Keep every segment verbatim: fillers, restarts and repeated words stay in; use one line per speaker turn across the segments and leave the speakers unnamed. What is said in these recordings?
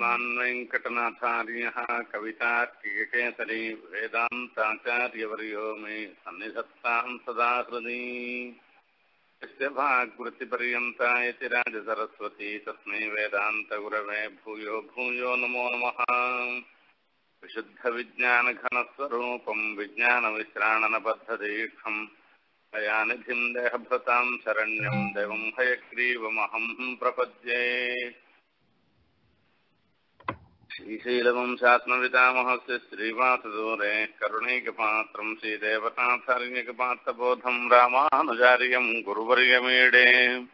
श्रीमान् वेङ्कटनाथार्यः कवितार्किकेसरी वेदान्ताचार्यवर्यो मे सन्निधत्तां सदा हृदि यस्य भागवृत्तिपर्यन्ता इति राजसरस्वती तस्मै वेदान्तगुरवे भूयो भूयो नमो नमः। विशुद्धविज्ञानघनस्वरूपं विज्ञानविश्राणनबद्धदीक्षं दयानिधिं देहभृतां शरण्यं देवं हयग्रीवमहं प्रपद्ये। श्रीशैलवंशात्मवितामहस्य श्रीवासदूरे करुणैकपात्रं श्रीदेवताथर्यकपात्रबोधं रामानुजार्यं गुरुवर्यमीडे।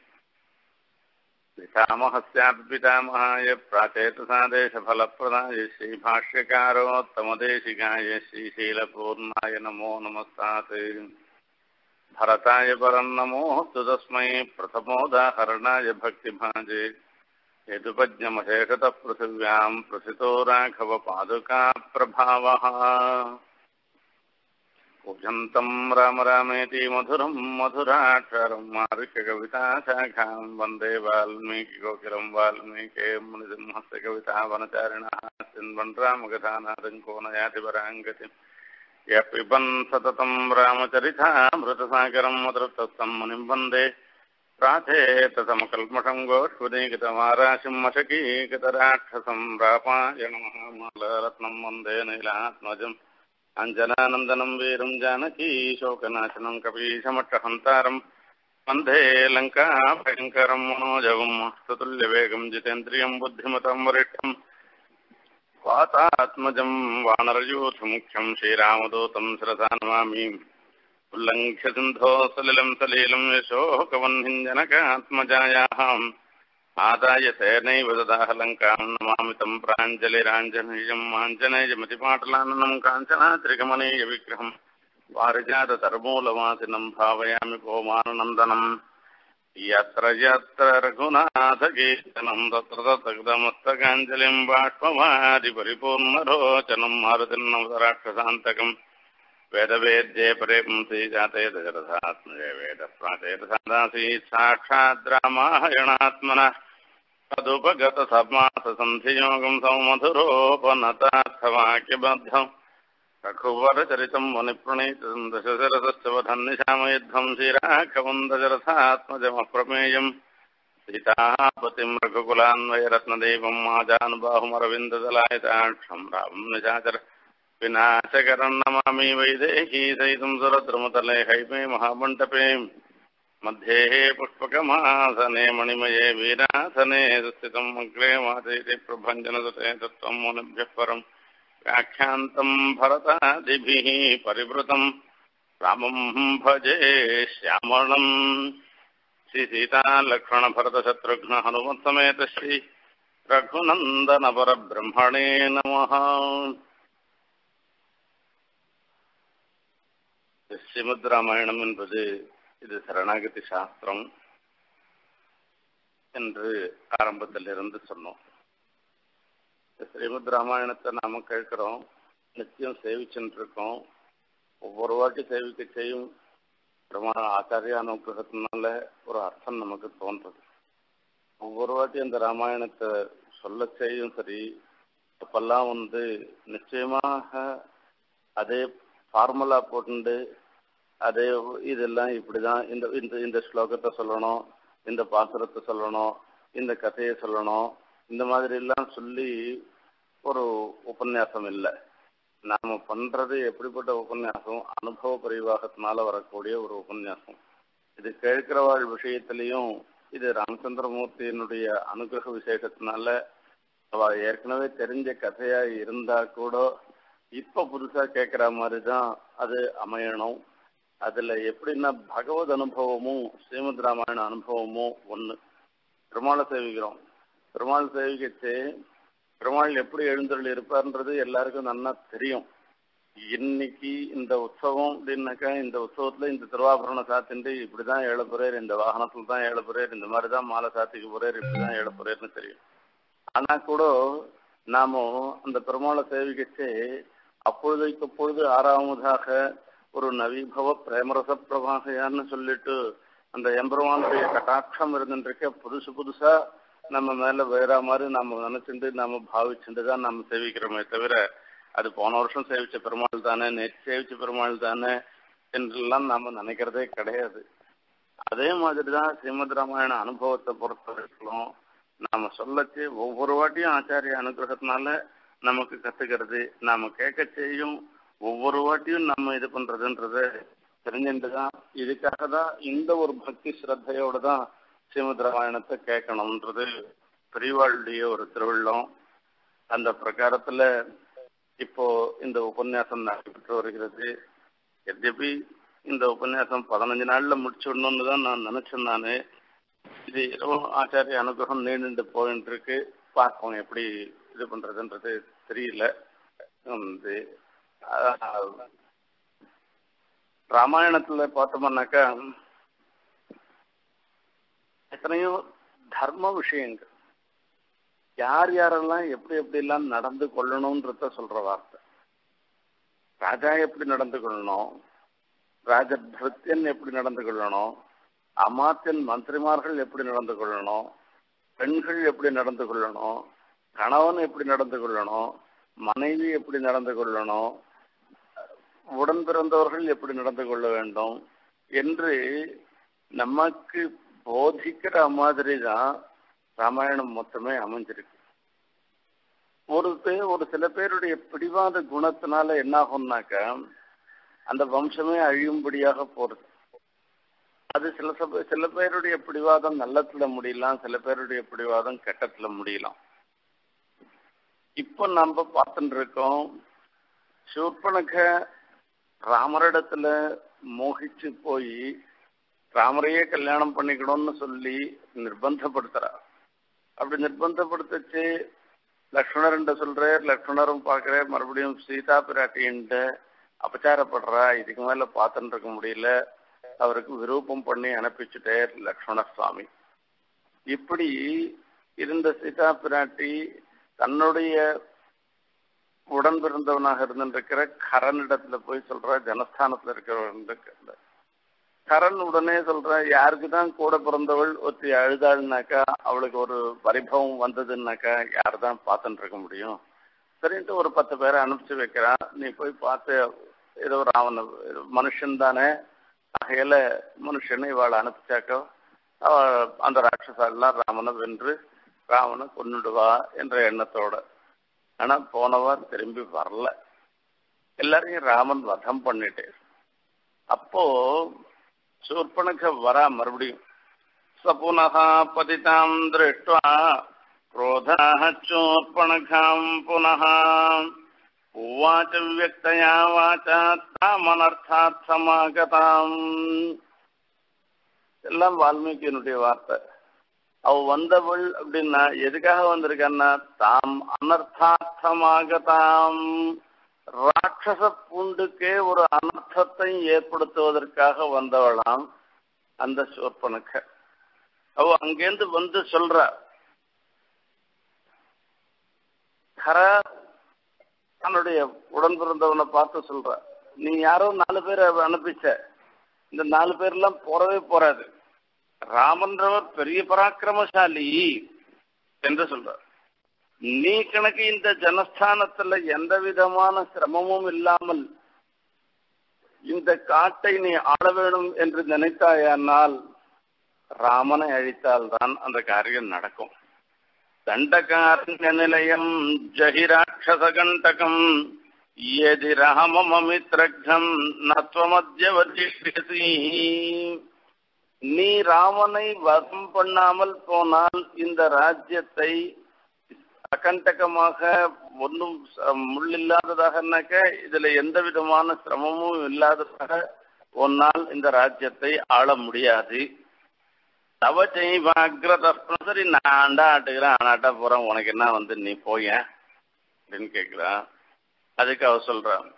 पितामहस्यापि पितामहाय प्राचेतसादेशफलप्रदाय श्रीभाष्यकारोत्तमदेशिकाय श्रीशैलपूर्णाय नमो नमस्ताते। भरताय परं नमोऽस्तु तस्मै प्रथमोदाहरणाय भक्तिभाजे। हेतुपज्ञमशेषतः पृथिव्यां प्रथितो राघवपादुकाप्रभावः। पूजन्तं राम रामेति मधुरं मधुराक्षरं मारुष्यकविताशाखां वन्दे वाल्मीकिकोकिलं वाल्मीके मुनिसिंहस्य कवितावनचारिणः चिन्वन् रामकथानादं को न याति पराङ्गतिम्। यः पिबन् सततं रामचरितामृतसागरं मधुरतस्तं मुनिं वन्दे प्राचेतसमकल्मषं गोष्पदीकृतमाराशिं मशकीकृतराक्षसं रापायणं महामालरत्नं वन्दे नीलात्मजम् अञ्जनानन्दनं वीरं जानकी शोकनाशनं कपीशमट्टहन्तारं वन्दे लङ्काभयङ्करं मनोजवं स्तुतुल्यवेगं जितेन्द्रियं बुद्धिमतं वरिष्ठं वातात्मजं वानरयूथमुख्यं श्रीरामदूतं शिरसा नमामि। उल्लङ्घ्य सिन्धो सलिलं सलीलं यशोकवह्निञ्जनकात्मजायाः आदाय तेनैव ददाह लङ्कां नमामि तं प्राञ्जलिराञ्जनेयं आञ्जनेयमतिपाटलाननं काञ्चनात्रिकमनीयविग्रहं पारिजाततरमूलवासिनं भावयामि पवमाननन्दनम्। यत्र यत्र रघुनाथकीर्तनं तत्र तत्रदमस्तकाञ्जलिं बाष्पवारि परिपूर्णरोचनं मारुतिर्नवराक्षसान्तकम् वेदवेद्ये परे पुंसि जाते दशरथात्मजे वेदप्राचेतसादासीत् साक्षात् रामायणात्मनः तदुपगतसमाससन्धियोगं सौमधुरोपनतार्थवाक्यबद्धम् रघुवरचरितं मुनिप्रणीतं दशरथस्य वधन्निशामयुद्धं श्रीराघवं दशरथात्मजमप्रमेयं सीतापतिं रघुकुलान्वयरत्नदेवं माजानुबाहुमरविन्ददलायताक्षं रामं निशाचर विनाशकरं नमामि। वैदेही सहितं सुरद्रुमतले हैमे महामण्डपे मध्ये पुष्पकमासने मणिमये वीरासने स्थितं अग्रे मातयति प्रभञ्जनसुते तत्त्वं मुनिभ्यः परं व्याख्यान्तं भरतादिभिः परिवृतं रामं भजे श्यामळं। श्रीसीतालक्ष्मणभरतशत्रुघ्न हनुमत्समेत श्री रघुनन्दनपरब्रह्मणे नमः। ஸ்ரீமத் ராமாயணம் என்பது இது சரணாகதி சாஸ்திரம் என்று ஆரம்பத்திலிருந்து சொன்னோம். ஸ்ரீமத் ராமாயணத்தை நாம கேட்கிறோம், நிச்சயம் சேவிச்சுட்டு இருக்கோம். ஒவ்வொரு வாட்டி சேவிக்க செய்யும் பிரமாண ஆச்சாரிய அனுகிரகத்தினால ஒரு அர்த்தம் நமக்கு தோன்றது. ஒவ்வொரு வாட்டி அந்த ராமாயணத்தை சொல்ல செய்யும் சரி, அப்பெல்லாம் வந்து நிச்சயமாக அதே ஃபார்முலா போட்டு அதே இதெல்லாம் இப்படிதான் இந்த இந்த இந்த ஸ்லோகத்தை சொல்லணும், இந்த பாசுரத்தை சொல்லணும், இந்த கதையை சொல்லணும், இந்த மாதிரி எல்லாம் சொல்லி ஒரு உபன்யாசம் இல்லை. நாம பண்றது எப்படிப்பட்ட உபன்யாசம்? அனுபவ பரிவாகத்தினால வரக்கூடிய ஒரு உபன்யாசம். இது கேட்கிறவாள் விஷயத்திலையும் இது ராமச்சந்திரமூர்த்தியினுடைய அனுகிரக விசேஷத்தினால அவ ஏற்கனவே தெரிஞ்ச கதையா இருந்தா கூட இப்ப புதுசா கேட்கிற மாதிரிதான் அது அமையணும். அதுல எப்படின்னா பகவத் அனுபவமும் ஸ்ரீமத் ராமாயண அனுபவமும் ஒண்ணு. பெருமாளை சேவிக்கிறோம், பெருமாள் சேவிக்கச்சு பெருமாள் எப்படி எழுந்தருள் இருப்பார்ன்றது எல்லாருக்கும் நல்லா தெரியும். இன்னைக்கு இந்த உற்சவம் அப்படின்னாக்கா இந்த உற்சவத்துல இந்த திருவாபரண சாத்திண்டு இப்படிதான் ஏழ போறார், இந்த வாகனத்துல தான் ஏழ போறார், இந்த மாதிரிதான் மாலை சாத்திக்க போறார், இப்படிதான் ஏழ போறாருன்னு தெரியும். ஆனா கூட நாம அந்த பெருமாளை சேவிக்கச்சு அப்பொழுதைக்கு அப்பொழுது ஆறாவதாக ஒரு நவீபவ பிரேமரச பிரபாகையான்னு சொல்லிட்டு அந்த எம்பெருமானுடைய கட்டாட்சம் இருந்துருக்க புதுசு புதுசா நம்ம மேல வேற மாதிரி நம்ம நினைச்சுட்டு நம்ம பாவிச்சுட்டு தான் நம்ம சேவிக்கிறோமே தவிர அது போன வருஷம் சேவிச்ச பெருமாள் தானே, நேற்று சேவிச்ச பெருமாள் தானே என்றெல்லாம் நாம நினைக்கிறதே கிடையாது. அதே மாதிரிதான் ஸ்ரீமத் ராமாயண அனுபவத்தை பொறுத்த வரைக்கும் நாம சொல்லச்சு ஒவ்வொரு வாட்டியும் ஆச்சாரிய அனுகிரகத்தினால நமக்கு கத்துக்கிறது, நாம கேட்க செய்யும் ஒவ்வொரு வாட்டியும் நம்ம இது பண்றதுன்றது தெரிஞ்சுட்டுதான். இதுக்காக தான் இந்த ஒரு பக்தி ஸ்ரத்தையோட தான் ஸ்ரீமத் ராமாயணத்தை கேட்கணும்ன்றது பெரியவாளுடைய ஒரு திருவிழம். அந்த பிரகாரத்துல இப்போ இந்த உபன்யாசம் நடைபெற்று வருகிறது. எத்யபி இந்த உபன்யாசம் பதினஞ்சு நாள்ல முடிச்சுடணும்னு தான் நான் நினைச்சேன். நானு இது ஏதோ ஆச்சாரிய அனுகிரகம் நீண்டு போயிட்டு இருக்கு. பார்ப்போம் எப்படி இது பண்றதுன்றது தெரியல. வந்து ராமாயணத்துல பார்த்தோம்னாக்கா எத்தனையோ தர்ம விஷயங்கள், யார் யாரெல்லாம் எப்படி எப்படி எல்லாம் நடந்து கொள்ளணும்ன்றத சொல்ற வார்த்தை. ராஜா எப்படி நடந்து கொள்ளணும், ராஜபிருத்தியன் எப்படி நடந்து கொள்ளணும், அமாத்தியன் மந்திரிமார்கள் எப்படி நடந்து கொள்ளணும், பெண்கள் எப்படி நடந்து கொள்ளணும், கணவன் எப்படி நடந்து கொள்ளணும், மனைவி எப்படி நடந்து கொள்ளணும், உடன் பிறந்தவர்கள் எப்படி நடந்து கொள்ள வேண்டும் என்று நமக்கு போதிக்கிற மாதிரி தான் ராமாயணம் மொத்தமே அமைஞ்சிருக்கு. ஒரு பேர் ஒரு சில பேருடைய பிடிவாத குணத்தினால என்ன ஆகும்னாக்கா அந்த வம்சமே அழியும்படியாக போறது. அது சில சில பேருடைய பிடிவாதம் நல்லத்துல முடியலாம், சில பேருடைய பிடிவாதம் கெட்டத்துல முடியலாம். இப்ப நம்ம பார்த்துட்டு இருக்கோம், சூர்பனக ராமரிடத்துல மோகிச்சு போய் ராமரையே கல்யாணம் பண்ணிக்கணும்னு சொல்லி நிர்பந்தப்படுத்துறா. அப்படி நிர்பந்தப்படுத்திச்சு லக்ஷ்மணர்ன்ற சொல்றார், லக்ஷ்மணரும் பார்க்கிற மறுபடியும் சீதா பிராட்டின்ட்டு அபச்சாரப்படுறா. இதுக்கு மேல பார்த்துட்டு இருக்க முடியல, அவருக்கு விருப்பம் பண்ணி அனுப்பிச்சுட்டார் லக்ஷ்மண சுவாமி. இப்படி இருந்த சீதா பிராட்டி தன்னுடைய உடன் பிறந்தவனாக இருந்திருக்கிற கரனிடத்துல போய் சொல்ற, ஜனஸ்தானத்துல இருக்கிற கரண் உடனே சொல்ற, யாருக்குதான் கூட பிறந்தவள் ஒருத்தி அழுதாள்னாக்கா அவளுக்கு ஒரு பரிபவம் வந்ததுன்னாக்கா யாருதான் பார்த்துட்டு இருக்க முடியும். சரின்ட்டு ஒரு பத்து பேரை அனுப்பிச்சு வைக்கிறான், நீ போய் பார்த்து ஏதோ ராவண மனுஷன் தானே ஆகையில மனுஷனை இவாளை அனுப்பிச்சாக்கோ அவ அந்த ராட்சசாலாம் ராமனை வென்று ராவனை கொன்னுடுவா என்ற எண்ணத்தோட. ஆனா போனவா திரும்பி வரல, எல்லாரையும் ராமன் வதம் பண்ணிட்டு. அப்போ சூர்பனக வரா மறுபடியும். சபுனஹா பதிதாம் திருஷ்ட்வா क्रोधाः चोर्पणखाम् पुनः उवाच व्यक्तया वाचा तामनर्थात् समागताम्. எல்லாம் வால்மீகியினுடைய வார்த்தை. அவ வந்தவள் அப்படின்னா எதுக்காக வந்திருக்கான்னா தாம் அனர்த்தார்த்தமாகதாம், ராட்சச பூண்டுக்கே ஒரு அனர்த்தத்தை ஏற்படுத்துவதற்காக வந்தவளாம் அந்த சூர்பனக. அவ அங்கேருந்து வந்து சொல்ற, கர தன்னுடைய உடன் பிறந்தவனை பார்த்து சொல்ற, நீ யாரோ நாலு பேர் அனுப்பிச்ச, இந்த நாலு பேர்லாம் போறவே போறாது, ராமன்றவர் பெரிய பராக்கிரமசாலி என்று சொல்ற. நீ கணக்கு இந்த ஜனஸ்தானத்துல எந்த விதமான சிரமமும் இல்லாமல் இந்த காட்டை நீ ஆள வேணும் என்று நினைத்தாயானால் ராமனை அழித்தால்தான் அந்த காரியம் நடக்கும். தண்டகாரண்ய நிலையம் ஜஹிராட்சசகண்டகம் யதி ராமமமித்ரக்ஷம் நத்வமத்யவதிஷ்யசி. நீ ராமனை வதம் பண்ணாமல் போனால் இந்த ராஜ்யத்தை அகண்டகமாக ஒன்றும் முள்ளில்லாததாகனாக்க இதுல எந்த விதமான சிரமமும் இல்லாததாக ஒன்னால் இந்த ராஜ்யத்தை ஆள முடியாது. தவ செய்வாகிரதம், சரி நான் ஆண்டா ஆட்டுக்கிறேன், ஆனாட்டா போறேன், உனக்கு என்ன வந்து நீ போய அப்படின்னு கேட்கிறான். அதுக்கு அவ சொல்றான்,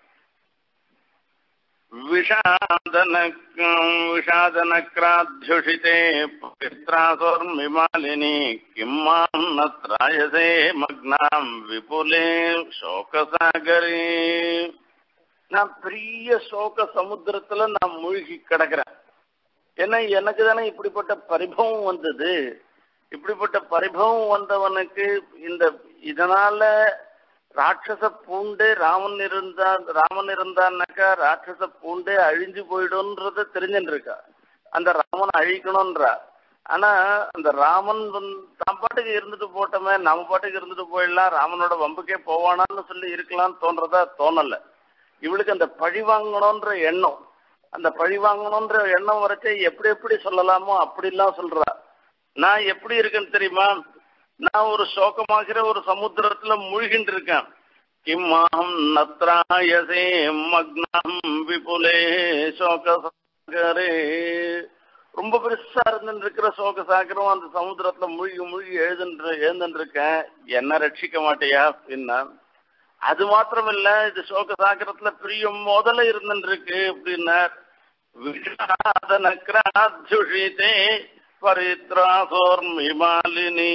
விஷாதனக்கம் விஷாதனக்ராத்யுஷிதே பவித்ராசோர்மிமாலினி கிம்மாம் நத்ராயசே மக்னாம் விபுலே சோகசாகரே. நான் பெரிய சோக சமுத்திரத்துல நான் மூழ்கி கிடக்கிறேன். ஏன்னா எனக்கு தானே இப்படிப்பட்ட பரிபவம் வந்தது, இப்படிப்பட்ட பரிபவம் வந்தவனுக்கு இந்த இதனால ராட்சச பூண்டே ராமன் இருந்தா ராமன் இருந்தான்னாக்கா ராட்சச பூண்டே அழிஞ்சு போயிடும்ன்றத தெரிஞ்சுட்டு இருக்கா. அந்த ராமன் அழிக்கணும்ன்றா. ஆனா அந்த ராமன் தான் பாட்டுக்கு இருந்துட்டு போட்டோமே, நம்ம பாட்டுக்கு இருந்துட்டு போயிடலாம், ராமனோட வம்புக்கே போவானான்னு சொல்லி இருக்கலாம்னு தோன்றதா தோணல. இவளுக்கு அந்த பழி வாங்கணும்ன்ற எண்ணம், அந்த பழி வாங்கணும்ன்ற எண்ணம் வரைச்சே எப்படி எப்படி சொல்லலாமோ அப்படிலாம் சொல்றா. நான் எப்படி இருக்கேன்னு தெரியுமா? நான் ஒரு சோகமாகிற ஒரு சமுத்திரத்துல மூழ்கிட்டு இருக்கேன். கிம்மாம் நத்ராயசே மக்னம் விபுலே சோகசாகரே. ரொம்ப பெருசா இருந்துட்டு இருக்கிற சோக சாகரம் அந்த சமுத்திரத்துல மூழ்கி மூழ்கி எழுதுன்ற எழுந்துட்டு இருக்கேன். என்ன ரட்சிக்க மாட்டேயா அப்படின்னா, அது மாத்திரம் இல்ல, இது சோக சாகரத்துல பெரிய முதல்ல இருந்துட்டு இருக்கு அப்படின்னார். விஷாதனக்ராத்யுஷிதே பரித்ராசோர்மிமாலினி.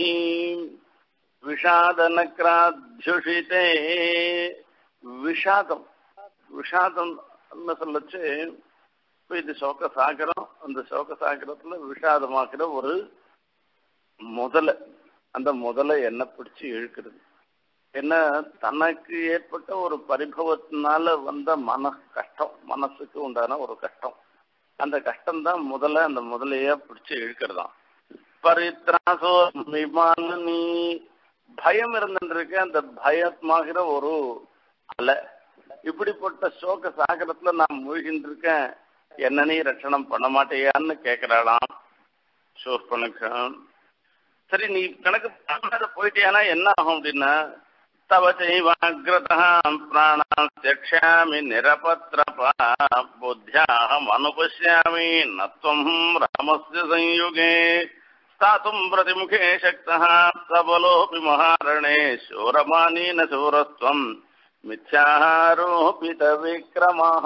விஷாதனக்ராத்யுஷிதே, விஷாதம் விஷாதம் சொல்லச்சு இது சோக சாகரம். அந்த சோக சாகரத்துல விஷாதமாக்கிற ஒரு முதல, அந்த முதல என்ன பிடிச்சு இழுக்கிறது. என்ன, தனக்கு ஏற்பட்ட ஒரு பரிபவத்தினால வந்த மன கஷ்டம், மனசுக்கு உண்டான ஒரு கஷ்டம், அந்த கஷ்டம்தான் முதல்ல அந்த முதலையா பிடிச்சு இழுக்கிறதாம். பரித்ராசோ விமானி, பயம் இருந்துருக்கு, அந்த பயமாகிற ஒரு அலை. இப்படிப்பட்ட சோக சாகரத்துல நான் மூழ்கின்னு இருக்கேன், என்ன நீ ரட்சணம் பண்ண மாட்டேயான்னு கேட்கிறாளாம் சூர்பனுக்கு. சரி, நீ கணக்கு பண்ணாத போயிட்டியானா என்ன ஆகும் அப்படின்னா, தவச்சைவாக்ரதாம் பிராணாம் தியக்ஷாமி நிரபத்ரபா புத்தியாஹம் அனுபஷ்யாமி நத்வம் ராமஸ்ய சம்யுகே ஸ்தாதும் பிரதிமுகே சக்தः சபலோபி மகாரணே சூரமானீன சூரஸ்வம் மித்யாரோபித விக்ரமஹ.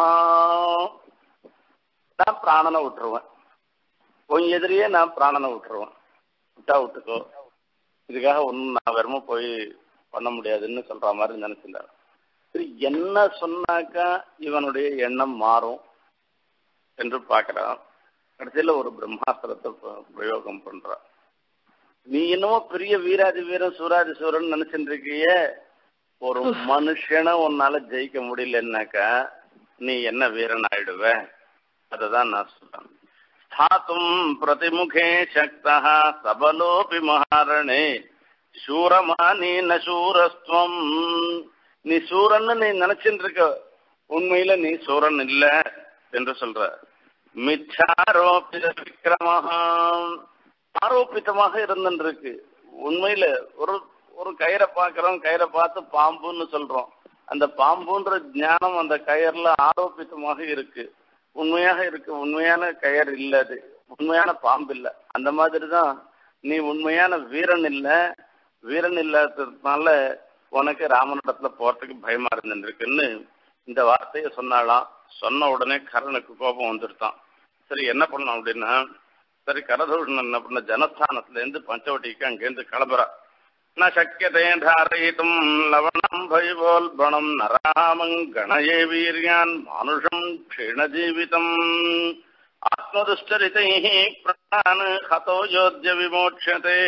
நான் பிராணனை விட்டுருவேன், உன் எதிரியே நான் பிராணனை விட்டுருவேன், விட்டா விட்டுக்கோ, இதுக்காக ஒன்னும் நான் வெறும போய் பண்ண முடியாதுன்னு சொல்ற மாதிரி நினைச்சிருந்தார். சரி, என்ன சொன்னாக்கா இவனுடைய எண்ணம் மாறும் என்று பார்க்கிறான். கடைசியில ஒரு பிரம்மாஸ்திரத்தை பிரயோகம் பண்றான். நீ என்னமோ பெரிய வீராதி வீரன் சூராதி சூரன் நினைச்சுட்டு இருக்கிய, ஒரு மனுஷனை உன்னால ஜெயிக்க முடியலன்னாக்கா நீ என்ன வீரன் ஆயிடுவ. அததான் நான் சொல்றேன். ஸ்தாதும் பிரதிமுகே சக்தः சபலோபி மகாரணே சூரமானி ந சூரஸ்துவம். நீ சூரன்னு நீ நினைச்சுட்டு இருக்க, உண்மையில நீ சூரன் இல்ல என்று சொல்ற. மித்யாரோபித விக்ரமஹா, ஆரோபித்தமாக இருந்துருக்கு. உண்மையில ஒரு ஒரு கயிறை பார்க்கிறோம், கயிறை பார்த்து பாம்புன்னு சொல்றோம். அந்த பாம்புன்ற ஞானம் அந்த கயிறுல ஆரோபித்தமாக இருக்கு, உண்மையாக இருக்கு. உண்மையான கயிறு இல்ல, அது உண்மையான பாம்பு இல்ல. அந்த மாதிரிதான் நீ உண்மையான வீரன் இல்ல. வீரன் இல்லாததுனால உனக்கு ராமனிடத்துல போறதுக்கு பயமா இருந்துருக்குன்னு இந்த வார்த்தையை சொன்னாலாம். சொன்ன உடனே கரனுக்கு கோபம் வந்துருத்தான். சரி, என்ன பண்ணணும் அப்படின்னா, சரி கரதூஷணன் என்ன பண்ண, ஜனஸ்தானத்துல இருந்து பஞ்சவட்டிக்கு அங்கேருந்து கிளம்புறா. ந சக்கியதே தாரயிதும் லவணம் பைவோல்பணம் நராமங் கணயே வீரியான் மானுஷம் க்ஷீணஜீவிதம் ஆத்மதுஷ்டரிதைः பிராண் ஹதோ யோத்ய விமோட்சதே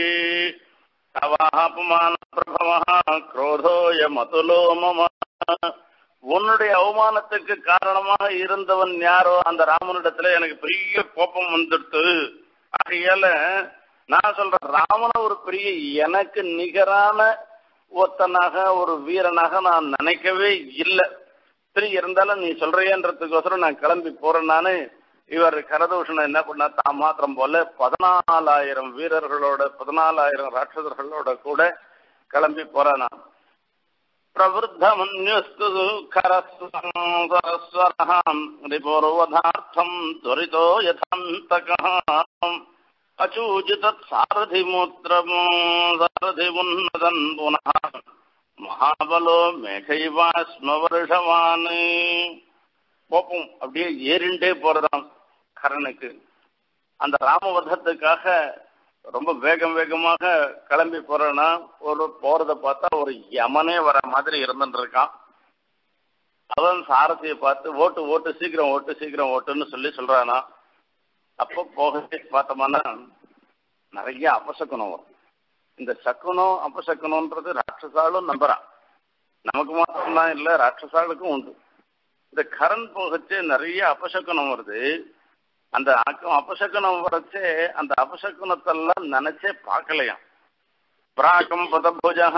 அவாஹபமான பிரபவः க்ரோதோய மதுலோ மம. உன்னுடைய அவமானத்துக்கு காரணமாக இருந்தவன் யாரோ அந்த ராமனிடத்துல எனக்கு பெரிய கோபம் வந்துடுத்து. ஆகையால நான் சொல்றேன், ராமன ஒரு பெரிய எனக்கு நிகரான ஒத்தனாக ஒரு வீரனாக நான் நினைக்கவே இல்லை. சரி, இருந்தாலும் நீ சொல்றியன்றதுக்கோசரம் நான் கிளம்பி போறேன். நானு இவர் கரதூஷணன் என்ன பண்ணா, தான் மாத்திரம் போல பதினாலாயிரம் வீரர்களோட பதினாலாயிரம் ராட்சசர்களோட கூட கிளம்பி போறானா. பிரவருத்தமன்யுஸ்து கரஸ்வரம் ரிபூர்வதார்த்தம் துரிதோ யதாந்தகம் அச்சூஜிதத் சாரதி மூத்திரமோ சாரதி உன்னதன் புனः மகாபலோ மேகைவாஸ்ம வருஷவான். கோபம் அப்படியே ஏறிண்டே போறதாம் கரனுக்கு. அந்த ராமவதத்துக்காக ரொம்ப வேகம் வேகமாக கிளம்பி போறேன்னா, ஒரு போறத பார்த்தா ஒரு யமனே வர மாதிரி இருந்துட்டு இருக்கான். அவன் சாரதியை பார்த்து ஓட்டு ஓட்டு சீக்கிரம் ஓட்டு சீக்கிரம் ஓட்டுன்னு சொல்லி சொல்றானா. அப்போ போக பார்த்தோம்னா நிறைய அபசகுனம் வரும். இந்த சக்குனம் அபசகுனம்ன்றது ராட்சசாலும் நம்புறான், நமக்கு மாத்திரம்தான் இல்லை, ராட்சசாளுக்கும் உண்டு. இந்த கரண் போகச்சே நிறைய அபசகுனம் வருது. அந்த அபசகுனம் வரச்சே அந்த அபசகுனத்தெல்லாம் நினைச்சே பார்க்கலையாம். பிராகம் பதபுஜா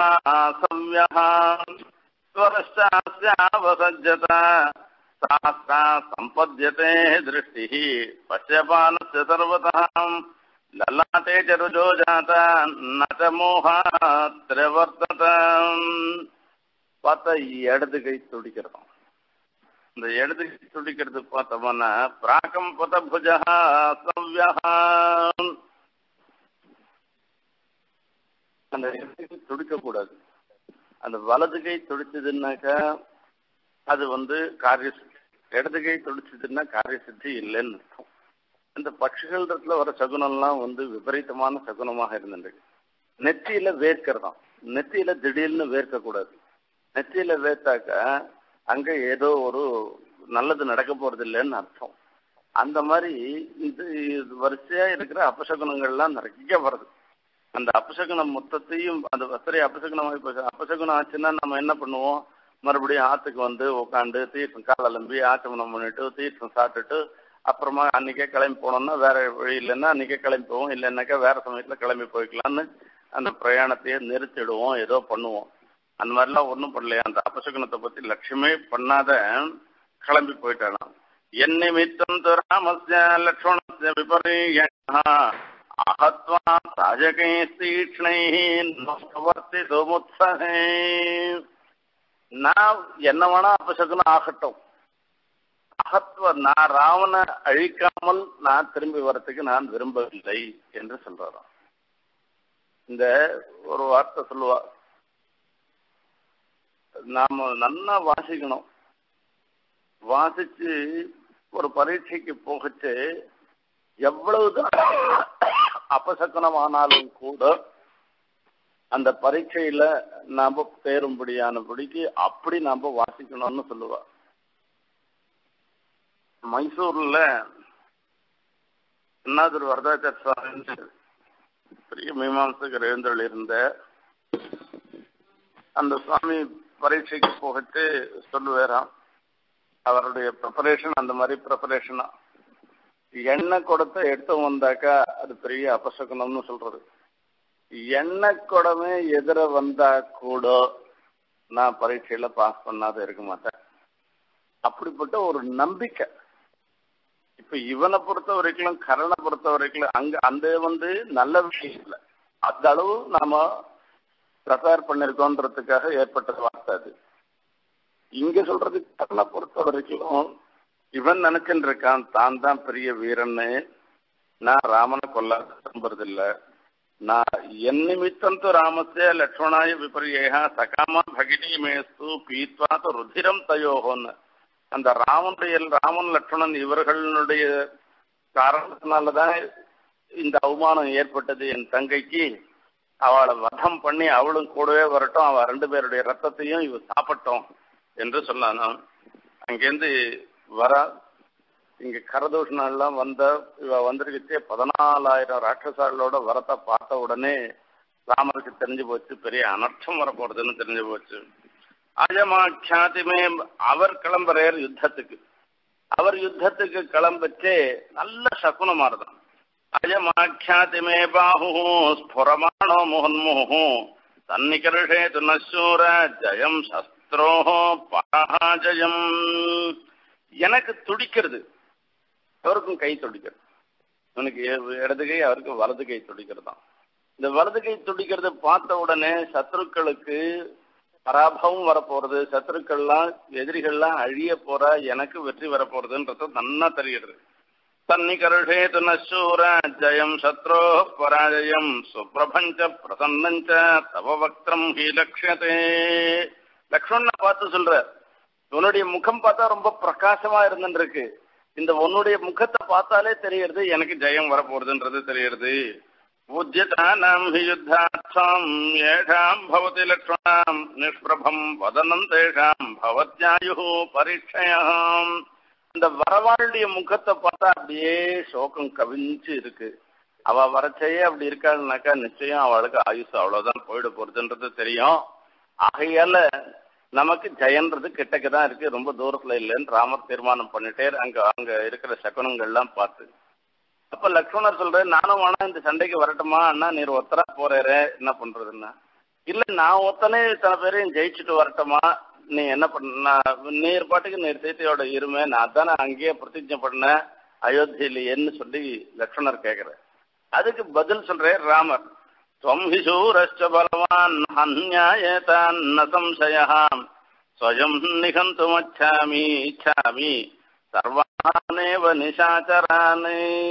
சம்யஹா சம்பத்யதே திருஷ்டி பஷ்யபானஸ்ய சர்வதாம் லலாட்டே சருஜோ ஜாதா நச மோஹாத்ரவர்த்ததாம். பார்த்தா இடது கை துடிக்கிறதாம். இந்த இடது கை துடிக்கிறது பார்த்தோம்னா பிராகம் பதபுஜா சம்யஹா, அந்த இடது கை துடிக்க கூடாது. அந்த வலது கை துடிச்சதுன்னாக்கா அது வந்து காரிய சித்தி, இடது கை துடிச்சதுன்னா காரிய சித்தி இல்லைன்னு அர்த்தம். இந்த பட்சிகளிடத்துல வர சகுனம்லாம் வந்து விபரீதமான சகுனமாக இருந்துருக்கு. நெத்தியில வேர்க்கிறதாம். நெத்தியில திடீர்னு வேர்க்க கூடாது. நெத்தியில வேர்த்தாக்க அங்க ஏதோ ஒரு நல்லது நடக்க போறது இல்லைன்னு அர்த்தம். அந்த மாதிரி இது வரிசையா இருக்கிற அபசகுனங்கள்லாம் நிறைய வருது. அந்த அபசகுனம் மொத்தத்தையும் அந்த சரி அபசகுனம் அபசகுனம் ஆச்சுன்னா நம்ம என்ன பண்ணுவோம், மறுபடியும் ஆற்றுக்கு வந்து உட்காந்து தீர்த்தம் கால் அலம்பி ஆச்சமனம் பண்ணிட்டு தீர்த்தம் சாப்பிட்டுட்டு அப்புறமா அன்னைக்கே கிளம்பி போனோம்னா வேற வழி இல்லைன்னா அன்னைக்கே கிளம்பி போவோம், இல்லைன்னாக்கா வேற சமயத்துல கிளம்பி போய்க்கலான்னு அந்த பிரயாணத்தையே நிறுத்திடுவோம், ஏதோ பண்ணுவோம். அந்த மாதிரிலாம் ஒன்றும் பண்ணலையா. அந்த அபசகுனத்தை பத்தி லட்சியமே பண்ணாத கிளம்பி போயிட்டாலாம். என் நிமித்தம் ராமஸ்ய லக்ஷ்மணஸ்ய விபரீய அகத்வா சாஜகை தீக்ஷ்ணை நவர்த்திதுமுத்ஸஹே. நான் என்ன வேணா அபசகுனம் ஆகட்டும், அகத்வ நான் ராவனை அழிக்காமல் நான் திரும்பி வரத்துக்கு நான் விரும்பவில்லை என்று சொல்றாராம். இந்த ஒரு வார்த்தை சொல்லுவா, நாம நல்லா வாசிக்கணும். வாசிச்சு ஒரு பரீட்சைக்கு போகச்சு எவ்வளவுதான் அபசகுனமானாலும் கூட அந்த பரீட்சையில நாம தேரும்படியானபடிக்கு அப்படி நாம வாசிக்கணும்னு சொல்லுவா. மைசூர்ல அண்ணாதுர் வரதாச்சார் சுவாமி பெரிய மீமாம்சகர் எழுந்தருள் இருந்த அந்த சுவாமி பரீட்சைக்கு போகிட்டு சொல்லுவாராம். அவருடைய ப்ரிப்பரேஷன் அந்த மாதிரி ப்ரிப்பரேஷனா எண்ணெய் குடத்தை எடுத்து வந்தாக்கா அது பெரிய அபசகுனம்னு சொல்றது. எண்ணெய் குடமே எதிர வந்தா கூட நான் பரீட்சையில பாஸ் பண்ணாத இருக்க மாட்டேன். அப்படிப்பட்ட ஒரு நம்பிக்கை. இப்ப இவனை பொறுத்த வரைக்கும் கரணை பொறுத்த வரைக்கும் அங்க அந்த வந்து நல்ல விஷயம் இல்லை, அந்த அளவு நாம ப்ரிப்பேர் பண்ணிருக்கோன்றதுக்காக ஏற்பட்டது வார்த்தை அது. இங்க சொல்றது கரணை பொறுத்த வரைக்கும் இவன் நினைச்சுட்டு இருக்கான் தான் தான் பெரிய வீரன்னு. நான் ராமனை கொல்ல விரும்புறதில்லை. நான் என் நிமித்தம் ராமஸ்ய லக்ஷ்மணாய விபரீயா சகாமா பகினி மேஸ்து பீத்வா ருதிரம் தயோகோன்னு அந்த ராமனுடைய ராமன் லக்ஷ்மணன் இவர்களுடைய காரணத்தினாலதான் இந்த அவமானம் ஏற்பட்டது என் தங்கைக்கு. அவளை வதம் பண்ணி அவளும் கூடவே வரட்டும், அவ ரெண்டு பேருடைய ரத்தத்தையும் இவ சாப்பிட்டோம் என்று சொன்னான். அங்கேருந்து வர இங்க கரதூஷணெல்லாம் வந்த இவ வந்திருக்கே பதினாலாயிரம் ராட்சசாலோட வரத்தை பார்த்த உடனே ராமருக்கு தெரிஞ்சு போச்சு, பெரிய அனர்த்தம் வரப்போறதுன்னு தெரிஞ்சு போச்சு. அஜமாட்சாதிமே அவர் கிளம்புறார் யுத்தத்துக்கு. அவர் யுத்தத்துக்கு கிளம்பச்சே நல்ல சகுனமா இருந்தான். அஜமாட்சாதிமே பாஹு ஸ்புரமானோ முகன்முகு தன்னிகர்ஷே துணசூர ஜயம் சஸ்திரோஹோ பராஜயம். எனக்கு துடிக்கிறது, அவருக்கும் கை துடிக்கிறது. அவனுக்கு இடது கை, அவருக்கு வலது கை துடிக்கிறதான். இந்த வலது கை துடிக்கிறத பார்த்த உடனே சத்ருக்களுக்கு பராபவம் வரப்போறது, சத்ருக்கள்லாம் எதிரிகள்லாம் அழிய போற, எனக்கு வெற்றி வரப்போறதுன்றது நன்னா தெரியுது. தன்னிகர்ஷே துணசூர ஜயம் சத்ரோ பராஜயம் சுப்ரபஞ்ச பிரசன்னஞ்ச தவ வக்ரம் ஹி லக்ஷ்யதே. லக்ஷ்மணனை பார்த்து சொல்ற, உன்னுடைய முகம் பார்த்தா ரொம்ப பிரகாசமா இருந்துருக்கு, இந்த உன்னுடைய முகத்தை பார்த்தாலே தெரியுது எனக்கு ஜெயம் வரப்போறதுன்றது தெரியுது. பூஜ்யதானாம் ஹி யுத்தார்த்தம் ஏஷாம் பவதி லக்ஷ்மணாம் நிஷ்பிரபம் வதனம் தேஷாம் பவத்யாயுஹு பரீட்சயாம். இந்த வரவாளுடைய முகத்தை பார்த்தா அப்படியே சோகம் கவிஞ்சு இருக்கு. அவ வரச்சையே அப்படி இருக்காங்கனாக்கா நிச்சயம் அவளுக்கு ஆயுசு அவ்வளவுதான் போயிட போறதுன்றது தெரியும். ஆகையால நமக்கு ஜெயன்றது கிட்டக்குதான் இருக்கு, ரொம்ப தூரத்துல இல்லைன்னு ராமர் தீர்மானம் பண்ணிட்டே அங்க அங்க இருக்கிற சகுனங்கள்லாம் பார்த்து. அப்ப லக்ஷ்மணர் சொல்ற, நானும் வேணா இந்த சண்டைக்கு வரட்டுமா அண்ணா, நீர் ஒத்தரா போறேற என்ன பண்றதுன்னா, இல்ல நான் ஒத்தனே இத்தனை பேரையும் ஜெயிச்சுட்டு வரட்டுமா, நீ என்ன பண்ண, நீர் பாட்டுக்கு நீர் சீத்தையோட இருமை, நான் தானே அங்கேயே பிரதிஜை பண்ண அயோத்தியிலேன்னு சொல்லி லக்ஷ்மணர் கேட்கிற. அதுக்கு பதில் சொல்றேன் ராமர், त्वं हि शूरश्च बलवान् हन्यायेतान्न संशयः स्वयं निहन्तुमच्छामि इच्छामि सर्वानेव निशाचरान्.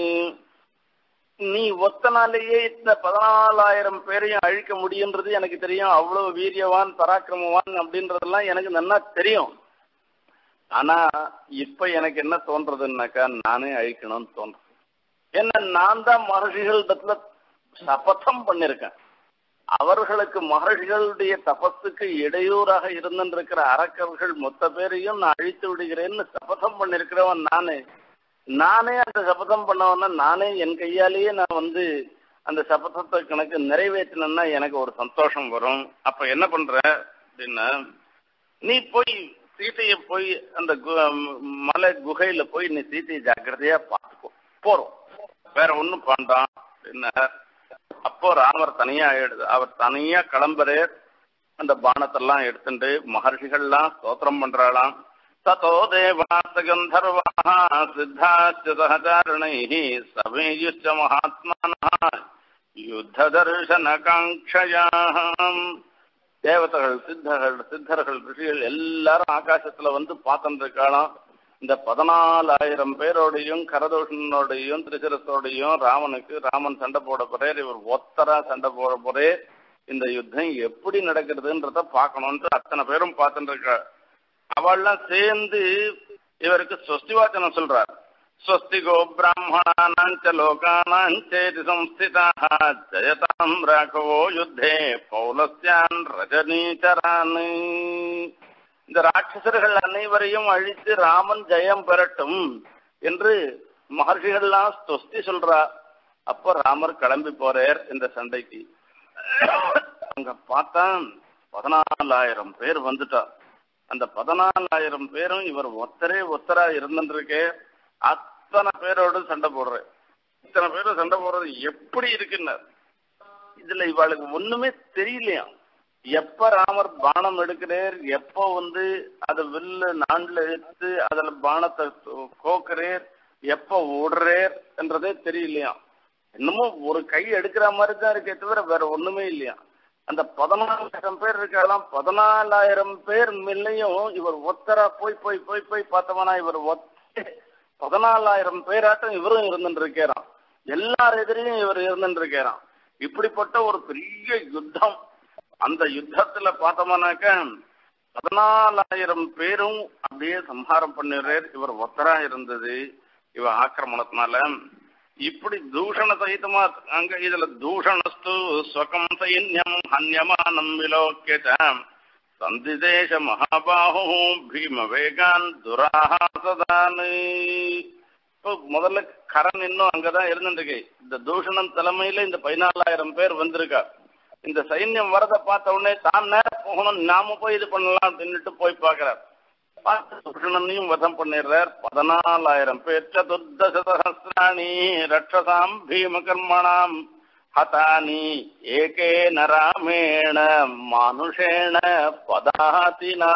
நீ ஒத்தனாலேயே இந்த பதினாலாயிரம் பேரையும் அழிக்க முடியுன்றது எனக்கு தெரியும், அவ்வளவு வீரியவான் பராக்கிரமவான் அப்படின்றதெல்லாம் எனக்கு நல்லா தெரியும். ஆனா இப்ப எனக்கு என்ன தோன்றதுன்னாக்கா, நானே அழிக்கணும்னு தோன்றது. என்ன, நான் தான் மகர்ஷிகளிடத்துல சபதம் பண்ணிருக்கேன். அவர்களுக்கு மகர்ஷிகளுடைய தபஸுக்கு இடையூறாக இருந்திருக்கிற அரக்கர்கள் மொத்த பேரையும் நான் அழித்து விடுகிறேன்னு சபதம் பண்ணிருக்கிறவன் நானே. நானே அந்த சபதம் பண்ணவன நானே என் கையாலேயே நான் வந்து அந்த சபதத்தை கணக்கு நிறைவேற்றினா எனக்கு ஒரு சந்தோஷம் வரும். அப்ப என்ன பண்ற அப்படின்னா, நீ போய் சீத்தையை போய் அந்த மலை குகையில போய் நீ சீத்தையை ஜாக்கிரதையா பார்த்துக்கோ, போறோம், வேற ஒண்ணும் பண்றான் அப்படின்னா. அப்போ ராமர் தனியா எடுத்து அவர் தனியா கிளம்புற அந்த பானத்தெல்லாம் எடுத்துட்டு மகர்ஷிகள்லாம் ஸ்தோத்திரம் பண்றாளாம். ததோ தேவாஸ்த கந்தர்வாः சித்தாஸ்ச சஹசாரணைः சமேயுச்ச மகாத்மானः யுத்த தர்சன காங்க்ஷயாः. தேவதைகள், சித்தர்கள், சித்தர்கள், ரிஷிகள் எல்லாரும் ஆகாசத்துல வந்து பார்த்துட்டு இருக்காளாம். இந்த பதினாலாயிரம் பேரோடையும் கரதோஷனோடையும் திரிசரத்தோடையும் ராமனுக்கு ராமன் சண்டை போட போறேர், இவர் ஒத்தரா சண்டை போட போறேர், இந்த யுத்தம் எப்படி நடக்கிறதுன்றத பார்க்கணும்னு அத்தனை பேரும் பார்த்துட்டு இருக்கா. அவள்லாம் சேர்ந்து இவருக்கு ஸ்வஸ்தி வாச்சனம் சொல்றார். ஸ்வஸ்தி கோ பிராமணானாஞ்ச லோகானாஞ்சேதி சம்ஸ்திதாः ஜயதாம் ராகவோ யுத்தே பௌலஸ்யான் ரஜனீச்சரான். இந்த ராட்சசர்கள் அனைவரையும் அழித்து ராமன் ஜெயம் பெறட்டும் என்று மகர்ஷிகள்லாம் ஸ்துதி சொல்றா. அப்போ ராமர் கிளம்பி போறார் இந்த சண்டைக்கு. அங்க பார்த்தா பதினாலாயிரம் பேர் வந்துட்டா. அந்த பதினாலாயிரம் பேரும் இவர் ஒத்தரே ஒத்தரா இருந்துருக்கே, அத்தனை பேரோடு சண்டை போடுற. இத்தனை பேரும் சண்டை போடுறது எப்படி இருக்குன்னு இதுல இவாளுக்கு ஒண்ணுமே தெரியலையா. எப்ப ராமர் பானம் எடுக்கிறார், எப்ப வந்து அதை வில்ல நான்ல எடுத்து அதுல பானத்தை கோக்குறார், எப்ப ஓடுறார் என்றதே தெரியலையா. என்னமோ ஒரு கை எடுக்கிற மாதிரி தான் இருக்கே தவிர வேற ஒண்ணுமே இல்லையா. அந்த பதினாலாயிரம் பேர் இருக்கலாம், பதினாலாயிரம் பேர் மில்லையும் இவர் ஒத்தரா போய் போய் போய் போய் பார்த்தோம்னா இவர் ஒத்த பதினாலாயிரம் பேராட்டம் இவரும் இருந்துட்டு இருக்கிறான், எல்லார் எதிரையும் இவர் இருந்துட்டு இருக்கிறான். இப்படிப்பட்ட ஒரு பெரிய யுத்தம். அந்த யுத்தத்துல பார்த்தோம்னாக்க பதினாலாயிரம் பேரும் அப்படியே சம்ஹாரம் பண்ணிடுறார். இவர் ஒத்தரா இருந்தது இவ ஆக்கிரமணத்தினால. இப்படி தூஷண சகிதமா அங்க இதுல தூஷணஸ்து ஸ்வகம் சைன்யம் ஹன்யமானம் விலோக்கிய சந்திதேச மகாபாஹு பீம வேகான் துராஹாசதான். இப்போ முதல்ல கரண் இன்னும் அங்கதான் இருந்துருக்கு. இந்த தூஷணம் தலைமையில இந்த பதினாலாயிரம் பேர் வந்திருக்கா. இந்த சைன்யம் வரத பார்த்த உடனே தான் நேரம் போகணும், நாம போய் இது பண்ணலாம் அப்படின்னுட்டு போய் பாக்குறார். பார்த்து தூஷணனையும் வதம் பண்ணிடுறார். பதினாலாயிரம் பேர் சதுர்தச சஹஸ்ராணி ரட்சசாம் பீம கர்மணாம் ஹதானி ஏகேன ராமேண மானுஷேண பதாதினா.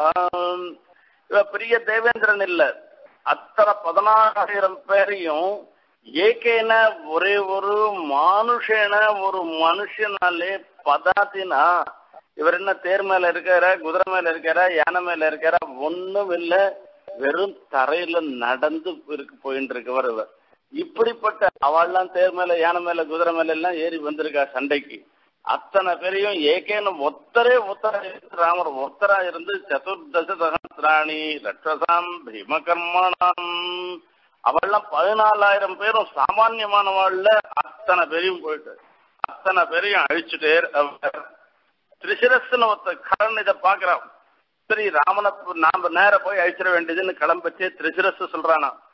இவ பெரிய தேவேந்திரன் இல்ல, அத்தனை பதினாலாயிரம் பேரையும் ஏகேன ஒரே ஒரு மானுஷேன ஒரு மனுஷனாலே பதாத்தினா. இவர் என்ன தேர் மேல இருக்காரா, குதிரை மேல இருக்காரா, யானை மேல இருக்காரா, ஒண்ணும் இல்ல, வெறும் தரையில நடந்து இருக்கு போயிட்டு இருக்கவர் இவர். இப்படிப்பட்ட அவள்லாம் தேர் மேல யானை மேல குதிரை மேல எல்லாம் ஏறி வந்திருக்கா சண்டைக்கு. அத்தனை பேரையும் ஏகேன ஒத்தரே ஒத்தரா ராமர் ஒத்தரா இருந்து சதுர்தச சகசிராணி ரட்சசாம் பீமகர்மணாம். அவள்லாம் பதினாலாயிரம் பேரும் சாமான்யமானவாழ்ல அத்தனை பேரையும் போயிட்டு அத்தனை பேரையும் அழிச்சுட்டே. திரிசிரஸ்ன்னு ஒருத்த கரண் இதை பாக்குறான். சரி ராமனை நாம நேர போய் அழிச்சிட வேண்டியதுன்னு கிளம்பிச்சு திரிசிரஸ் சொல்றானா.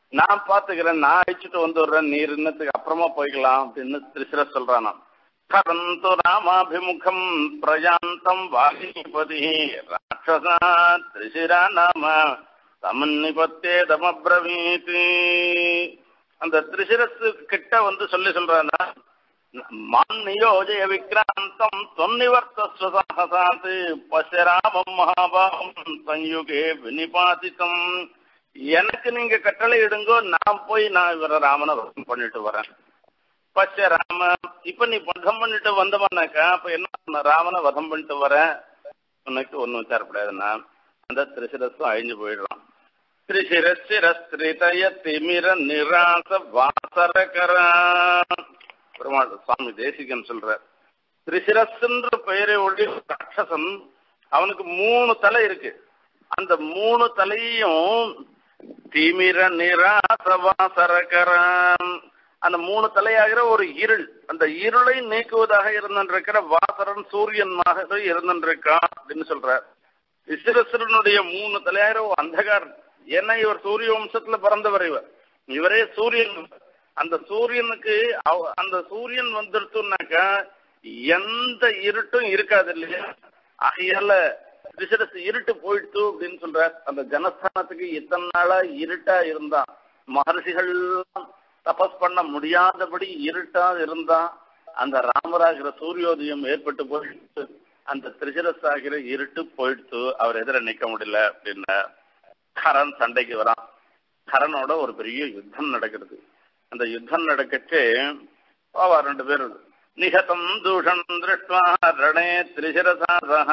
நான் பாத்துக்கிறேன், நான் அழிச்சுட்டு வந்துடுறேன், நீர் இன்னத்துக்கு அப்புறமா போய்க்கலாம் அப்படின்னு திரிசிர சொல்றானா. கரந்து ராமாபிமுகம் பிரயாந்தம் வாகிபதி ராட்சசா திரிசிரா நாம தமன்னிபத்தே தமப்ரவீத். அந்த திரிசிரசு கிட்ட வந்து சொல்லி சொல்றானா, மான் நியோஜய விக்ராந்தம் தொன்னிவர்த்தஸ்வசாகசாத் பசராமம் மகாபாகம் சயுகே வினிபாதித்தம். எனக்கு நீங்க கட்டளை இடுங்கோ, நான் போய் நான் இவரை ராமனை வதம் பண்ணிட்டு வரேன். பச்ச ராம, இப்ப நீ வதம் பண்ணிட்டு வந்தவனாக்கா அப்ப என்ன, ராமனை வதம் பண்ணிட்டு வரேன், உனக்கு ஒன்னும் விசாரப்படாதுன்னா அந்த திரிசிரஸும் அழிஞ்சு போயிடுறான். திரிசிரஸ்திரஸ்திரிதய திமிர நிராச வாசரகர. பெருமாள் சுவாமி தேசிகன் சொல்ற, திரிசிரஸ்ன்ற பெயரை ஒழி ராட்சசன், அவனுக்கு மூணு தலை இருக்கு. அந்த மூணு தலையும் திமிர நிராசவாசரகரம், அந்த மூணு தலையாகிற ஒரு இருள், அந்த இருளை நீக்குவதாக இருந்திருக்கிற வாசரன் சூரியனாக இருந்திருக்கான் அப்படின்னு சொல்ற. விசிரசனுடைய மூணு தலையாகிற ஒரு அந்தகார், ஏன்னா இவர் சூரிய வம்சத்துல பிறந்தவர், இவர் இவரே சூரியன். அந்த சூரியனுக்கு அந்த சூரியன் வந்துருத்துனாக்கா எந்த இருட்டும் இருக்காது இல்லையா, ஆகையால விசிரசு இருட்டு போயிடுத்து அப்படின்னு சொல்றார். அந்த ஜனஸ்தானத்துக்கு இத்தனை நாளா இருட்டா இருந்தான், மகர்ஷிகள் தபஸ் பண்ண முடியாதபடி இருட்டா இருந்தான். அந்த ராமராகிற சூரியோதயம் ஏற்பட்டு போயிடுத்து, அந்த திரிசிரஸ் ஆகிற இருட்டு போயிடுத்து, அவர் எதிர நிக்க முடியல அப்படின்னா கரன் சண்டைக்கு வரான். கரனோட ஒரு பெரிய யுத்தம் நடக்கிறது. அந்த யுத்தம் நடக்கச்சு பாவா ரெண்டு பேர் நிகதம் தூஷன் திருஷ்டுவா ரணே திரிசிரசாசஹ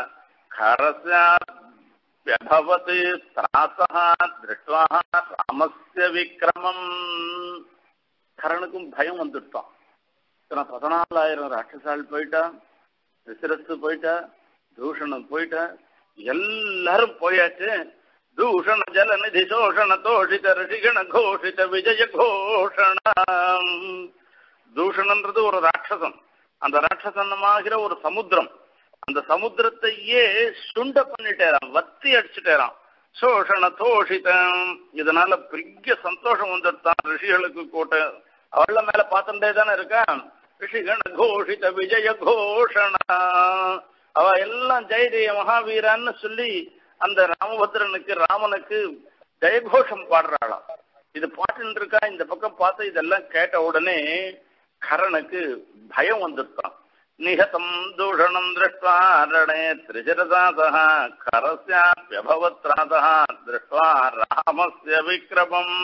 கரஸ்யாபவத் த்ராசஹ திருஷ்டுவா ராமஸ்ய விக்ரமம். கரனுக்கும் பயம் வந்துட்டான். பதினாலாயிரம் ராட்சசால் போயிட்டா, திரிசிரசு போயிட்டா, தூஷணம் போயிட்டா, எல்லாரும் போயாச்சு. தூஷண ஜலநிதி சோஷண தோஷித ரிஷிகண கோஷித விஜய கோஷணம். தூஷணன்றது ஒரு ராட்சசம், அந்த ராட்சசனமாகிற ஒரு சமுத்திரம், அந்த சமுத்திரத்தையே சுண்ட பண்ணிட்டேரான், வத்தி அடிச்சுட்டேரான். சோஷண தோஷிதம், இதனால பெரிய சந்தோஷம் வந்துட்டான் ரிஷிகளுக்கு கூட்ட. அவள மேல பார்த்துட்டே தானே இருக்கான். ரிஷிகண கோஷித விஜய கோஷணா, அவ எல்லாம் ஜெய ஜெய மகாவீரான்னு சொல்லி அந்த ராமபத்ரனுக்கு ராமனுக்கு ஜெயகோஷம் பாடுறாளாம். இது பாட்டுன்னு இருக்கா. இந்த பக்கம் பார்த்து இதெல்லாம் கேட்ட உடனே கரனுக்கு பயம் வந்துட்டான். நிகதம் தூஷணம் திருஷ்டுவா ரணே திரிசிரசாசஹ கரஸ்யாப்யபவத்ராசஹ திருஷ்டுவா ராமஸ்ய விக்ரமம்.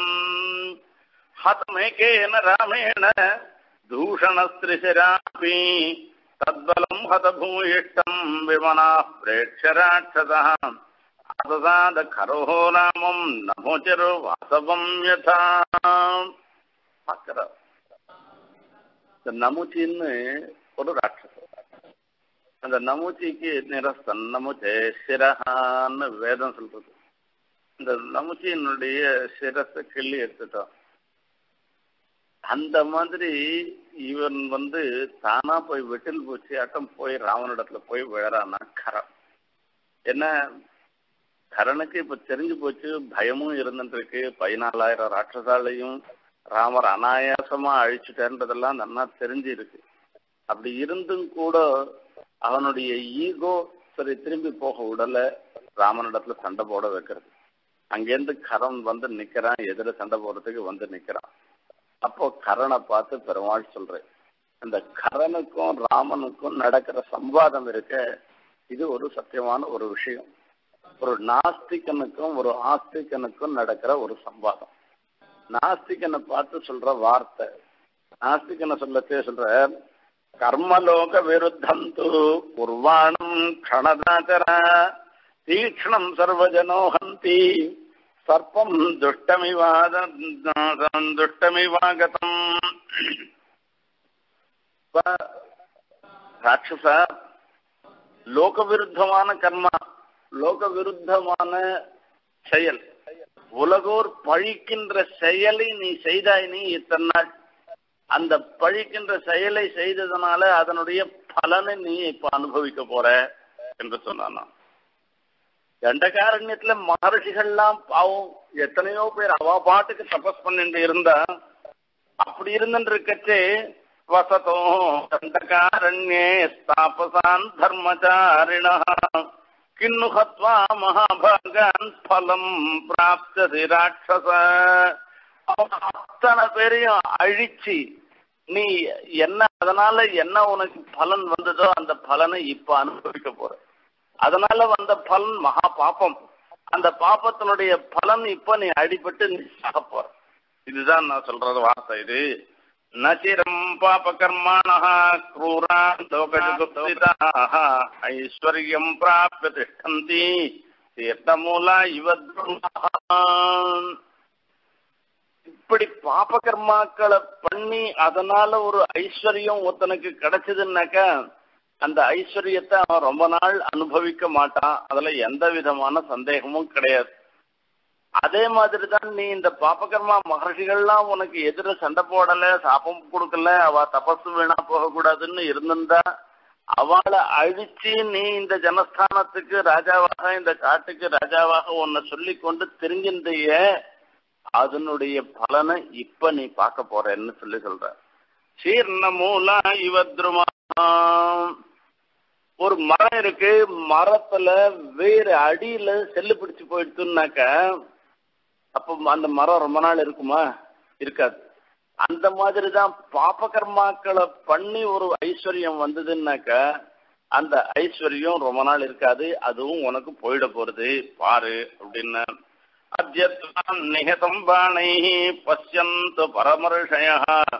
ஹதமேகேன ராமேண தூஷணஸ்திரிசிராபி தத்பலம் ஹதபூயிஷ்டம் விமனாः பிரேக்ஷ்ய ராட்சசः அதசாத கரோஹோ ராமம் நமோச்சரு வாசவம் யதா. பார்க்கிறார், இந்த நமுச்சின்னு ஒரு ராட்சசம். அந்த நமுச்சிக்கு நிரஸ்தன் நமுச்சே சிரஹான்னு வேதம் சொல்றது. இந்த நமுச்சியினுடைய சிரஸை கிள்ளி எடுத்துட்டான். அந்த மாதிரி இவன் வந்து தானா போய் வெட்டில் பூச்சி ஆட்டம் போய் ராவனிடத்துல போய் விழறானா கரண். என்ன, கரனுக்கு இப்ப தெரிஞ்சு போச்சு, பயமும் இருந்துருக்கு. பதினாலாயிரம் ராட்சசாலையும் ராமர் அனாயாசமா அழிச்சுட்டேன்றதெல்லாம் நல்லா தெரிஞ்சு இருக்கு. அப்படி இருந்தும் கூட அவனுடைய ஈகோ சரி திரும்பி போக விடல, ராமனிடத்துல சண்டை போட வைக்கிறது. அங்கேருந்து கரண் வந்து நிக்கிறான், எதிர சண்டை போடுறதுக்கு வந்து நிக்கிறான். அப்போ கரனை பார்த்து பெருமாள் சொல்றேன், அந்த கரனுக்கும் ராமனுக்கும் நடக்கிற சம்வாதம் இருக்க, இது ஒரு சத்தியமான ஒரு விஷயம். ஒரு நாஸ்திகனுக்கும் ஒரு ஆஸ்திகனுக்கும் நடக்கிற ஒரு சம்வாதம். நாஸ்திகனை பார்த்து சொல்ற வார்த்தை, நாஸ்திகனை சொல்லத்தே சொல்ற, கர்மலோக விருத்தம் து குர்வாணம் க்ஷணதாச்சர தீக்ஷ்ணம் சர்வஜனோஹந்தி சர்ப்பம் துஷ்டமிவாத துஷ்டமிவாகதம். ராட்சச லோக விருத்தமான கர்மா, லோக விருத்தமான செயல், உலகோர் பழிக்கின்ற செயலை நீ செய்தாய். நீ இத்தனை நாள் அந்த பழிக்கின்ற செயலை செய்ததனால அதனுடைய பலனை நீ இப்ப அனுபவிக்க போற என்று சொன்னான். தண்டகாரண்யத்துல மகர்ஷிகள்லாம் பாவம் எத்தனையோ பேர் அவ பாட்டுக்கு தபஸ் பண்ணிட்டு இருந்தா அப்படி இருந்துட்டு இருக்கச்சே வசதோ தண்டகாரண்யே தாபசான் தர்மச்சாரிணா கிண்ணு ஹத்வா மகாபாகான் பலம் பிராப்ததி ராட்சச. அத்தனை பேரையும் அழிச்சு நீ என்ன அதனால என்ன உனக்கு பலன் வந்ததோ அந்த பலனை இப்ப அனுபவிக்க போற. அதனால வந்த பலன் மகா பாப்பம். அந்த பாப்பத்தினுடைய பலன் இப்ப நீ அடிபட்டு நீ சாக போற. இதுதான் நான் சொல்றது வார்த்தை. இது நச்சிரம் பாப கர்மாணஹ க்ரூரான் லோகஜுகுப்திதாஹ ஐஸ்வர்யம் பிராப்ய திஷ்டந்தி தீர்த்தமூலா இவ துர்மஹான். இப்படி பாப கர்மாக்களை பண்ணி அதனால ஒரு ஐஸ்வர்யம் ஒருத்தனுக்கு கிடைச்சதுன்னாக்கா அந்த ஐஸ்வர்யத்தை அவன் ரொம்ப நாள் அனுபவிக்க மாட்டான். அதுல எந்த விதமான சந்தேகமும் கிடையாது. அதே மாதிரிதான் நீ இந்த பாபகர்மா மகர்ஷிகள்லாம் உனக்கு எதிர சண்டை போடல, சாபம் கொடுக்கல, அவ தபசு வீணா போக கூடாதுன்னு இருந்திருந்தா அவளை அழிச்சு நீ இந்த ஜனஸ்தானத்துக்கு ராஜாவாக இந்த காட்டுக்கு ராஜாவாக உன்னை சொல்லி கொண்டு தெரிஞ்சின்றைய அதனுடைய பலனை இப்ப நீ பார்க்க போறன்னு சொல்லி சொல்ற. சீர்ண மூலா இவத்ருமா. ஒரு மரம் இருக்கு, மரத்துல வேற அடியில செல்லு பிடிச்சு போயிடுச்சுன்னாக்க அப்ப அந்த மரம் ரொம்ப நாள் இருக்குமா? இருக்காது. அந்த மாதிரிதான் பாபகர்மாக்களை பண்ணி ஒரு ஐஸ்வர்யம் வந்ததுன்னாக்க அந்த ஐஸ்வர்யம் ரொம்ப நாள் இருக்காது, அதுவும் உனக்கு போயிட போறது பாரு அப்படின்னு. அத்யத்வான் நிஹதம் பாணை பஷ்யந்து பரமர்ஷய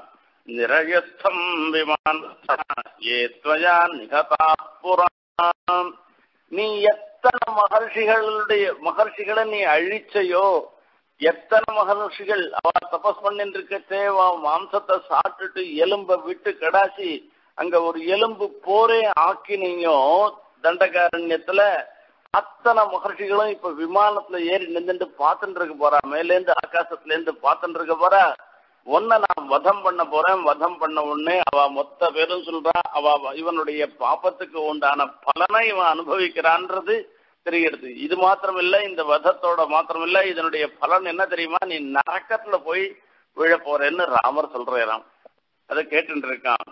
நிரயஸ்தம் விமானஸ்தா ஏ த்வயா நிஹதா புராணம். நீ எத்தனை மகர்ஷிகளுடைய மகர்ஷிகளை நீ அழிச்சையோ, எத்தனை மகர்ஷிகள் அவ தபஸ் பண்ணிட்டு இருக்கச்சே மாம்சத்தை சாப்பிட்டுட்டு எலும்பை விட்டு கடாசி அங்க ஒரு எலும்பு போரே ஆக்கினீங்கோ தண்டகாரண்யத்துல, அத்தனை மகர்ஷிகளும் இப்ப விமானத்துல ஏறி நின்றுட்டு பார்த்துட்டு இருக்க போறா, மேலேந்து ஆகாசத்துல இருந்து பார்த்துட்டு இருக்க போறா. ஒன்ன நான் வதம் பண்ண போறேன். வதம் பண்ண உடனே அவ மொத்த பேரும் சொல்றா, அவ இவனுடைய பாப்பத்துக்கு உண்டான பலனை இவன் அனுபவிக்கிறான்றது தெரிகிறது. இது மாத்திரம் இல்ல, இந்த வதத்தோட மாத்திரம் இல்ல, இதனுடைய பலன் என்ன தெரியுமா? நீ நரக்கத்துல போய் விழ போறேன்னு ராமர் சொல்றாராம். அதை கேட்டு இருக்கான்.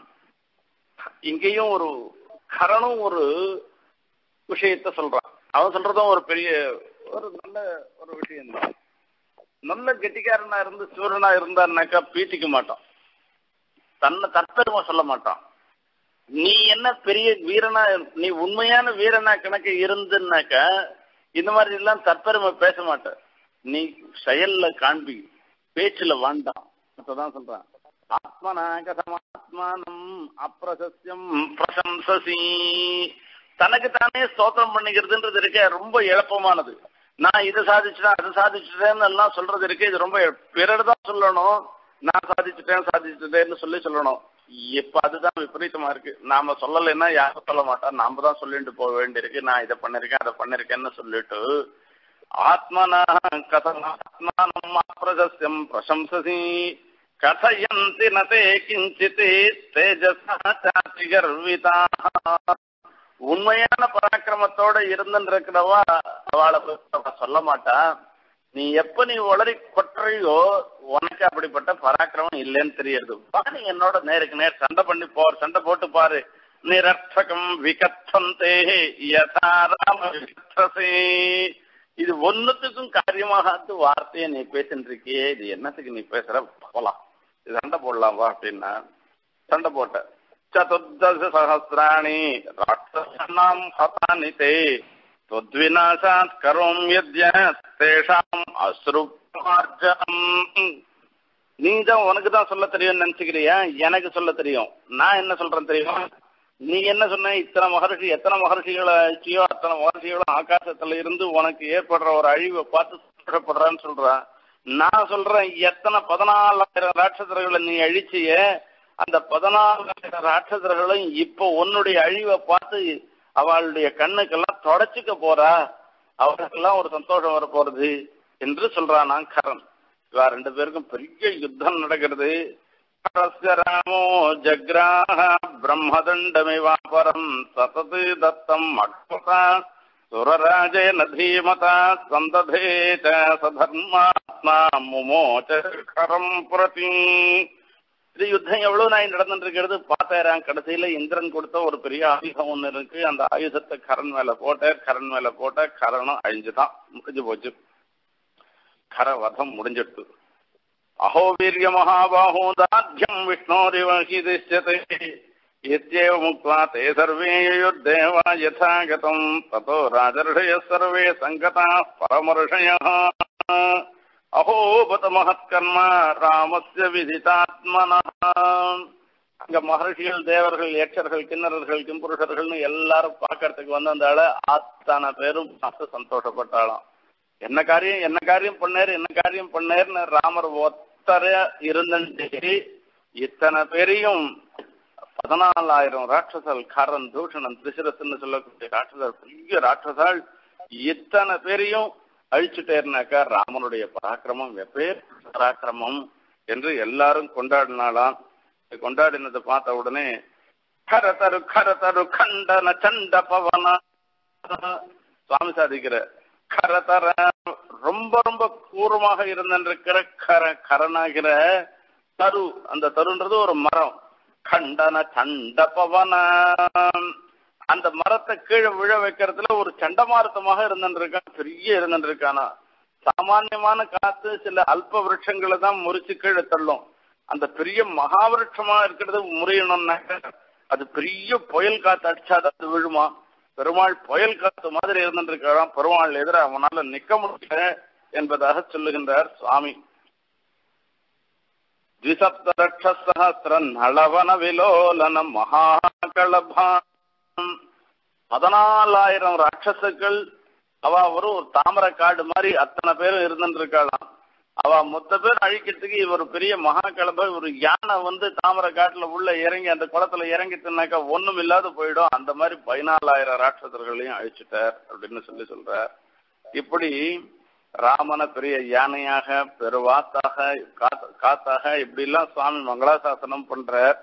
இங்கேயும் ஒரு கரணும் ஒரு விஷயத்த சொல்றான். அவன் சொல்றதும் ஒரு பெரிய ஒரு நல்ல ஒரு விஷயம் தான். நல்ல கெட்டிக்காரனா இருந்து சூரனா இருந்தான்னாக்கா பீச்சிக்க மாட்டான், தன்னை தற்பெருமை சொல்ல மாட்டான். நீ என்ன பெரிய வீரனா, நீ உண்மையான வீரனா கணக்கு இருந்துன்னாக்கா இந்த மாதிரி எல்லாம் தற்பெருமை பேச மாட்ட. நீ செயல்ல காண்பி, பேச்சுல வேண்டாம். தான் சொல்றான். ஆத்மனா கதமாத்மானம் அப்பிரசஸ்யம் பிரசம்சசி. தனக்கு தானே ஸ்தோத்திரம் பண்ணிக்கிறதுன்றது இருக்க ரொம்ப எளப்பமானது. நான் இதை சாதிச்சுட்டேன் அதை சாதிச்சுட்டேன்னு எல்லாம் சொல்றது இருக்கு. இது ரொம்ப பிறர் தான் சொல்லணும். நான் சாதிச்சுட்டேன் சாதிச்சுட்டேன்னு சொல்லி சொல்லணும். இப்ப அதுதான் விபரீதமா இருக்கு. நாம சொல்லலைன்னா யாரும் சொல்ல மாட்டோம், நாம தான் சொல்லிட்டு போக வேண்டியிருக்கு. நான் இதை பண்ணிருக்கேன் அதை பண்ணிருக்கேன்னு சொல்லிட்டு ஆத்மனா கதமாத்மானம் அப்பிரசஸ்யம் பிரசம்சசி கதயந்தி நதே கிஞ்சித் தேஜஸாதி கர்விதாஹ. உண்மையான பராக்கிரமத்தோட இருந்துருக்கிறவா அவளை சொல்ல மாட்டா. நீ எப்ப நீ உளறி கொட்டுறையோ உனக்கு அப்படிப்பட்ட பராக்கிரமம் இல்லைன்னு தெரியுது. நீ என்னோட நேருக்கு நேர் சண்டை பண்ணி போ, சண்டை போட்டு பாரு. நிரர்த்தகம் விகத்தந்தே யதா ராம விகத்தசே. இது ஒன்னுத்துக்கும் காரியமாகாது வார்த்தையை நீ பேசிட்டு இருக்கியே, இது என்னத்துக்கு நீ பேசுற? போலாம், சண்டை போடலாம் வா அப்படின்னா சண்டை போட்ட. சதுர்தச சஹஸ்ராணி ராட்சசானாம் ஹதானி தே त्वद्विनाशात् करोम्यद्य तेषाम् அஸ்ருமார்ஜனம். நீ தான் உனக்கு தான் சொல்ல தெரியும் நினைச்சுக்கிறியா? எனக்கு சொல்ல தெரியும். நான் என்ன சொல்றேன் தெரியுமா? நீ என்ன சொன்ன? இத்தனை மகர்ஷி எத்தனை மகர்ஷிகளை அழிச்சியோ அத்தனை மகர்ஷிகளும் ஆகாசத்துல இருந்து உனக்கு ஏற்படுற ஒரு அழிவை பார்த்து சந்தோஷப்படுறான்னு சொல்ற. நான் சொல்றேன், எத்தனை பதினாலாயிரம் ராட்சசர்களை நீ அழிச்சிய, அந்த பதினாலாயிரம் ராட்சசர்களும் இப்போ உன்னுடைய அழிவை பார்த்து அவளுடைய கண்ணுக்கெல்லாம் தொடச்சுக்க போறா, அவருக்கெல்லாம் ஒரு சந்தோஷம் வர போறது என்று சொல்றான் நான் கரன். இவா ரெண்டு பேருக்கும் பெரிய யுத்தம் நடக்கிறது. ராமோ ஜக்ராஹ பிரம்மதண்டமிவாபரம் சதது தத்தம் அக்பதா சுரராஜேன தீமதா சந்ததேத சதர்மாத்மா முமோச கரம் பிரதி. இது யுத்தம் எவ்வளவு நாய் நடந்துட்டு இருக்கிறது பார்த்தாராம். கடைசியில இந்திரன் கொடுத்த ஒரு பெரிய ஆயுதம் ஒண்ணு இருக்கு. அந்த ஆயுதத்தை கரண் மேல போட்ட கரண் மேல போட்ட கரணம் அழிஞ்சுதான் முடிஞ்சு போச்சு. கரவதம் முடிஞ்சிட்டு. அஹோ வீரிய மகாபாஹோ தாத்யம் விஷ்ணோரிவஹிதிஷ்யதே இத்யேவ முக்த்வா தே சர்வே யுத்தேவா யதாகதம் ததோ ராஜர்ஷயः சர்வே சங்கதாः பரமர்ஷயः. அஹோ பத மகத்கர்ம ராமஸ்ய விதிதாத்மனः. அங்க மகர்ஷிகள், தேவர்கள், யட்சர்கள், கிண்ணறர்கள், கிம்புருஷர்கள்னு எல்லாரும் பார்க்கறதுக்கு வந்ததால அத்தனை பேரும் பார்த்து சந்தோஷப்பட்டாளாம். என்ன காரியம் என்ன காரியம் பண்ணாரு என்ன காரியம் பண்ணாருன்னு ராமர் ஒத்தர இருந்துட்டு இத்தனை பேரையும் பதினாலாயிரம் ராட்சசல், கரன், தூஷணன், திரிசிரஸ்ன்னு சொல்லக்கூடிய ராட்சசல், பெரிய ராட்சசால் இத்தனை பேரையும் அழிச்சுட்டேருனாக்கா ராமனுடைய பராக்கிரமம் எப்பேர் பராக்கிரமம் என்று எல்லாரும் கொண்டாடினாலாம். கொண்டாடினதை பார்த்த உடனே கரதரு கரதரு கண்டன சண்ட பவன சுவாமி சாதிக்கிற கரதர ரொம்ப ரொம்ப கூர்மாக இருந்திருக்கிற கர கரனாகிற தரு, அந்த தருன்றது ஒரு மரம். கண்டன சண்ட பவன, அந்த மரத்தை கீழே விழ வைக்கிறதுல ஒரு சண்டமாரத்தமாக இருந்துருக்கான், பெரிய இருந்துருக்கானா. சாமான்யமான காத்து சில அல்ப விருட்சங்களை தான் முறிச்சு கீழே தள்ளும். அந்த பெரிய மகாவிருட்சமா இருக்கிறது முறியணும்னாக்க அது பெரிய புயல் காத்து அடிச்சாதான் அது விழுமா. பெருமாள் புயல் காத்து மாதிரி இருந்துருக்கான். பெருமாள் எதிர அவனால நிக்க முடியல என்பதாக சொல்லுகின்றார் சுவாமி. द्विसप्तलक्षसहस्र नलवन विलोलन महाकलभाम. பதினாலாயிரம் ராட்சசுக்கள் அவ ஒரு தாமரை காடு மாதிரி அத்தனை பேரும் இருந்துட்டு இருக்கலாம். அவ மொத்த பேர் அழிக்கிறதுக்கு இவர் பெரிய மகாகலப ஒரு யானை வந்து தாமரை காட்டுல உள்ள இறங்கி அந்த குளத்துல இறங்கிட்டுனாக்கா ஒண்ணும் இல்லாத போயிடும். அந்த மாதிரி பதினாலாயிரம் ராட்சசர்களையும் அழிச்சுட்டார் அப்படின்னு சொல்லி சொல்றார். இப்படி ராமன பெரிய யானையாக, பெருவாத்தாக, காத்தாக இப்படி எல்லாம் சுவாமி மங்களாசாசனம் பண்றார்.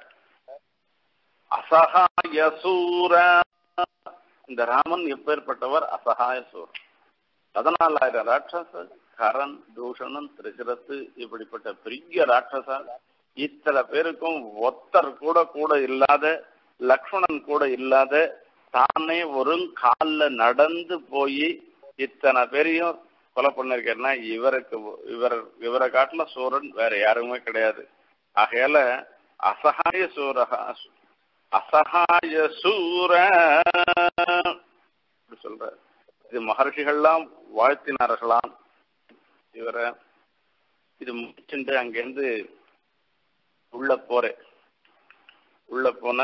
அசகாய சூர, இந்த ராமன் எப்பேற்பட்டவர்? அசகாய சூர. பதினாலாயிரம் ராட்சச, கரன், தூஷணன், திரிசிரத்து இப்படிப்பட்ட பெரிய ராட்சச இத்தனை பேருக்கும் ஒத்தர் கூட கூட இல்லாத, லக்ஷ்மணன் கூட இல்லாத, தானே ஒரு கால்ல நடந்து போய் இத்தனை பேரையும் கொலை பண்ணிருக்கேன்னா இவருக்கு இவர் இவரை காட்டுல சூரன் வேற யாருமே கிடையாது. ஆகையால அசகாய சூரகா அசகாய சூர சொல்ற. இது மகர்ஷிகள்லாம் வாழ்த்தினார்களாம் இவரை. இது முடிச்சுட்டு அங்கிருந்து உள்ள போறேன். உள்ள போன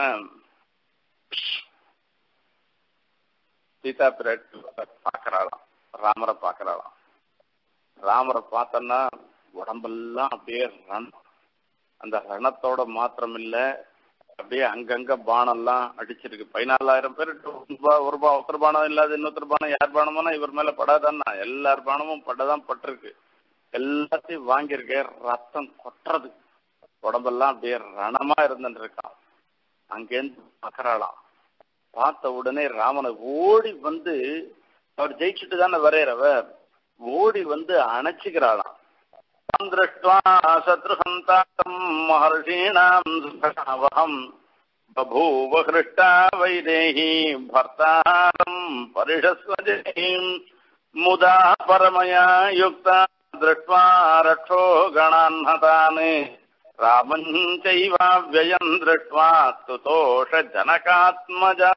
சீதா பிராட்டி பாக்குறாளாம், ராமரை பாக்குறாளாம். ராமரை பார்த்தோன்னா உடம்பெல்லாம் அப்படியே ரணம். அந்த ரணத்தோட மாத்திரம் இல்ல, அப்படியே அங்கங்க பானம்லாம் அடிச்சிருக்கு. பதினாலாயிரம் பேர் ஒரு பா ஒருத்தர் பானம் இல்லாத இன்னொருத்தர் பானம் யார் பானமானா இவர் மேல படாதான்னா எல்லார் பானமும் படதான் பட்டிருக்கு. எல்லாத்தையும் வாங்கியிருக்கேன். ரத்தம் கொட்டுறது, உடம்பெல்லாம் அப்படியே ரணமா இருந்துட்டு இருக்கான். அங்கேருந்து பார்க்கறாளாம். பார்த்த உடனே ராமனை ஓடி வந்து, அவர் ஜெயிச்சுட்டு தானே வரையறவர், ஓடி வந்து அணைச்சிக்கிறாளாம். திருஷ்டுவா சத்ருஹந்தாரம் மஹர்ஷீணாம் சுகவஹம் பபூவ ஹிருஷ்டா வைதேஹி பர்த்தாரம் பரிஷஸ்வஜேஹிம் முதா பரமயா யுக்தா திருஷ்டுவா ரக்ஷோ கணான்ஹதானே ராமஞ்சைவாவ்யயம் திருஷ்டுவா ஸ்துதோஷ ஜனகாத்மஜா.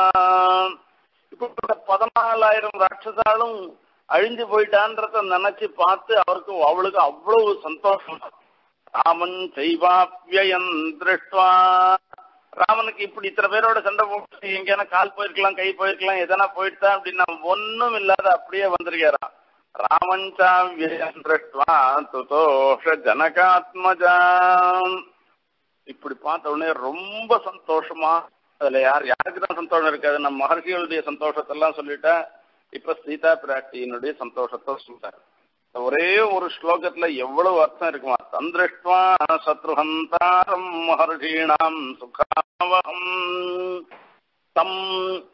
இப்ப பதினாலாயிரம் ராட்சசாலும் அழிஞ்சு போயிட்டான்றத நினைச்சு பார்த்து அவருக்கு அவளுக்கு அவ்வளவு சந்தோஷம். ராமன் செய்வாப்யயம் திருஷ்டுவா, ராமனுக்கு இப்படி இத்தனை பேரோட சண்டை போட்டு எங்கேனா கால் போயிருக்கலாம், கை போயிருக்கலாம், எதனா போயிட்டா அப்படின்னா ஒன்னும் இல்லாத அப்படியே வந்திருக்காராம். ராமன் சாவ்யயம் திருஷ்டுவா துதோஷ ஜனகாத்மஜா. இப்படி பார்த்த உடனே ரொம்ப சந்தோஷமா, அதுல யார் யாருக்குதான் சந்தோஷம் இருக்காது? நம்ம மகர்ஷிகளுடைய சந்தோஷத்தெல்லாம் சொல்லிட்டா இப்ப சீதா பிராட்டியினுடைய சந்தோஷத்தை சொல்றாரு. ஒரே ஒரு ஸ்லோகத்துல எவ்வளவு அர்த்தம் இருக்குமா? சந்திருஷ்டுவா சத்ருஹந்தாரம் மஹர்ஷீணாம் சுகாவஹம் தம்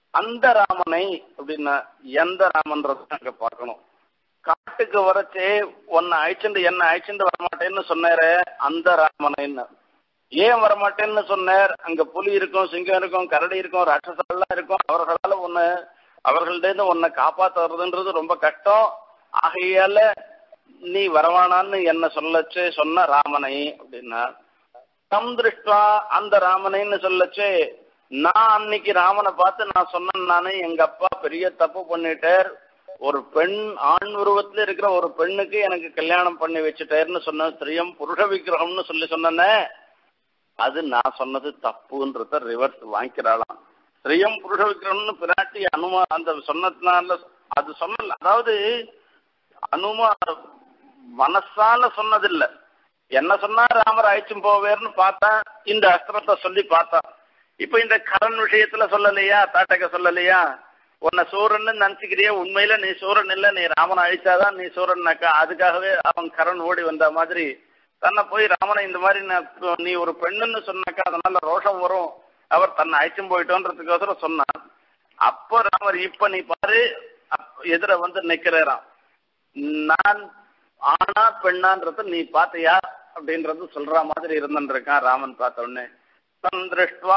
அந்த ராமனை அப்படின்னா எந்த ராமன்றது அங்க பார்க்கணும். காட்டுக்கு வரச்சே உன்னை அழைச்சுண்டு என்ன அழைச்சுண்டு வரமாட்டேன்னு சொன்னாரு அந்த ராமனைன்னு. ஏன் வரமாட்டேன்னு சொன்னார்? அங்க புலி இருக்கும், சிங்கம் இருக்கும், கரடி இருக்கும், ராட்சசெல்லாம் இருக்கும். அவர்களால உன்னை அவர்கள்டேருந்து உன்னை காப்பாத்துறதுன்றது ரொம்ப கஷ்டம். ஆகையால நீ வரவானான்னு என்ன சொல்லச்சு சொன்ன ராமனை அப்படின்னா தம் திருஷ்டா அந்த ராமனைன்னு சொல்லச்சு. நான் அன்னைக்கு ராமனை பார்த்து நான் சொன்னேன், நானு எங்க அப்பா பெரிய தப்பு பண்ணிட்டார், ஒரு பெண் ஆண் உருவத்துல இருக்கிற ஒரு பெண்ணுக்கு எனக்கு கல்யாணம் பண்ணி வச்சுட்டாருன்னு சொன்ன, ஸ்திரியம் புருஷ விக்கிரகம்னு சொல்லி சொன்னேன்னே, அது நான் சொன்னது தப்புன்றத ரிவர்ஸ் வாங்கிக்கிறாளாம். ஸ்திரியம் புருஷ விக்கிரகம்னு பிராட்டி அனுமா அந்த சொன்னதுனால அது சொன்னல, அதாவது அனுமா மனசால சொன்னதில்லை. என்ன சொன்னா ராமர் அழைச்சும் போவேர்னு பார்த்தா இந்த அஸ்திரத்தை சொல்லி பார்த்தா. இப்ப இந்த கரண் விஷயத்துல சொல்லலையா, தாட்டக சொல்லலையா, உன்னை சூரன்னு நினைச்சுக்கிறியா, உண்மையில நீ சூரன் இல்ல, நீ ராமனை அழிச்சாதான் நீ சூரன்னாக்கா. அதுக்காகவே அவன் கரண் ஓடி வந்த மாதிரி தன்னை போய் ராமனை இந்த மாதிரி நீ ஒரு பெண்ணுன்னு சொன்னாக்கா அதனால ரோஷம் வரும், அவர் தன்னை அழைச்சும் போயிட்டோன்றதுக்கோசரம் சொன்னான். அப்போ ராமர் இப்ப நீ பாரு எதிர வந்து நிக்கிறாராம், நான் ஆனா பெண்ணான்றத நீ பாத்தியா அப்படின்றது சொல்ற மாதிரி இருந்துட்டு இருக்கான் ராமன் பார்த்த உடனே. தந்திருஷ்டுவா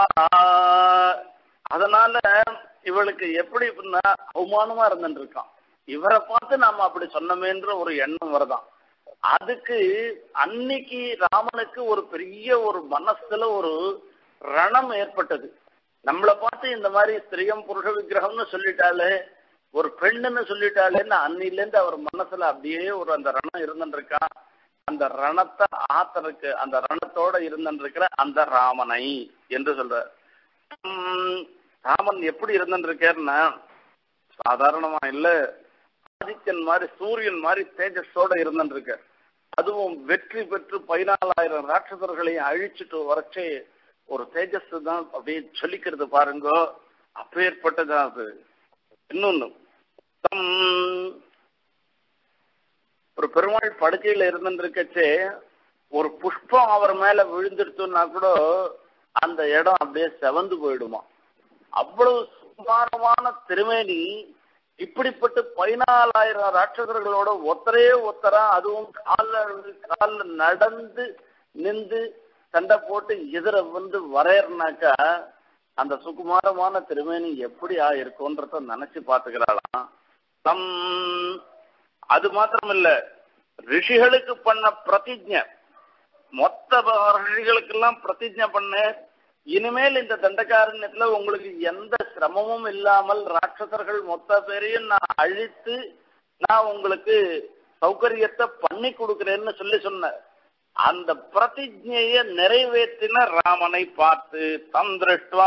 அதனால இவளுக்கு எப்படி அவமானமா இருந்துட்டு இருக்கான், இவரை பார்த்து நாம அப்படி சொன்னமேன்ற ஒரு எண்ணம் வருதான். அதுக்கு அன்னைக்கு ராமனுக்கு ஒரு பெரிய ஒரு மனசுல ஒரு ரணம் ஏற்பட்டது. நம்மளை பார்த்து இந்த மாதிரி ஸ்திரியம் புருஷ விக்கிரகம்னு சொல்லிட்டாலே, ஒரு பெண்ணுன்னு சொல்லிட்டாலேன்னு அன்னிலேருந்து அவர் மனசுல அப்படியே ஒரு அந்த ரணம் இருந்துட்டு இருக்கான். அந்த ரணத்தை ஆத்தருக்கு அந்த ரணத்தோட இருந்துருக்கிற அந்த ராமனை என்று சொல்ற. ராமன் எப்படி இருந்துருக்காருன்னா சாதாரணமா இல்ல, ஆதித்யன் மாதிரி சூரியன் மாதிரி தேஜஸோட இருந்துருக்க. அதுவும் வெற்றி பெற்று பதினாலாயிரம் ராட்சசர்களையும் அழிச்சுட்டு வரச்சே ஒரு தேஜஸ் தான் அப்படியே சொல்லிக்கிறது பாருங்க, அப்பேற்பட்டதான் அது. இன்னொன்னு ஒரு பெருமாள் படுக்கையில இருந்துருக்கச்சே ஒரு புஷ்பம் அவர் மேல விழுந்துடுத்துன்னா கூட அந்த இடம் அப்படியே செவந்து போயிடுமா. அவ்வளவு சுமாரமான திருமேனி. இப்படிப்பட்ட பதினாலாயிரம் ராட்சசர்களோட ஒத்தரே ஒத்தரா, அதுவும் கால கால நடந்து நின்று சண்டை போட்டு எதிர வந்து வரையறனாக்கா அந்த சுகுமாரமான திருமேனி எப்படி ஆயிருக்கும்ன்றத நினைச்சு பாத்துக்கிறாளாம். தம் அது மாத்திரம் இல்ல, ரிஷிகளுக்கு பண்ண பிரதிஜை, மொத்த ரிஷிகளுக்கெல்லாம் பிரதிஜை பண்ண, இனிமேல் இந்த தண்டகாரண்யத்துல உங்களுக்கு எந்த சிரமமும் இல்லாமல் ராட்சசர்கள் மொத்த பேரையும் நான் அழித்து நான் உங்களுக்கு சௌகரியத்தை பண்ணி கொடுக்கிறேன்னு சொல்லி சொன்ன அந்த பிரதிஜையை நிறைவேற்றின ராமனை பார்த்து தம் திருஷ்டுவா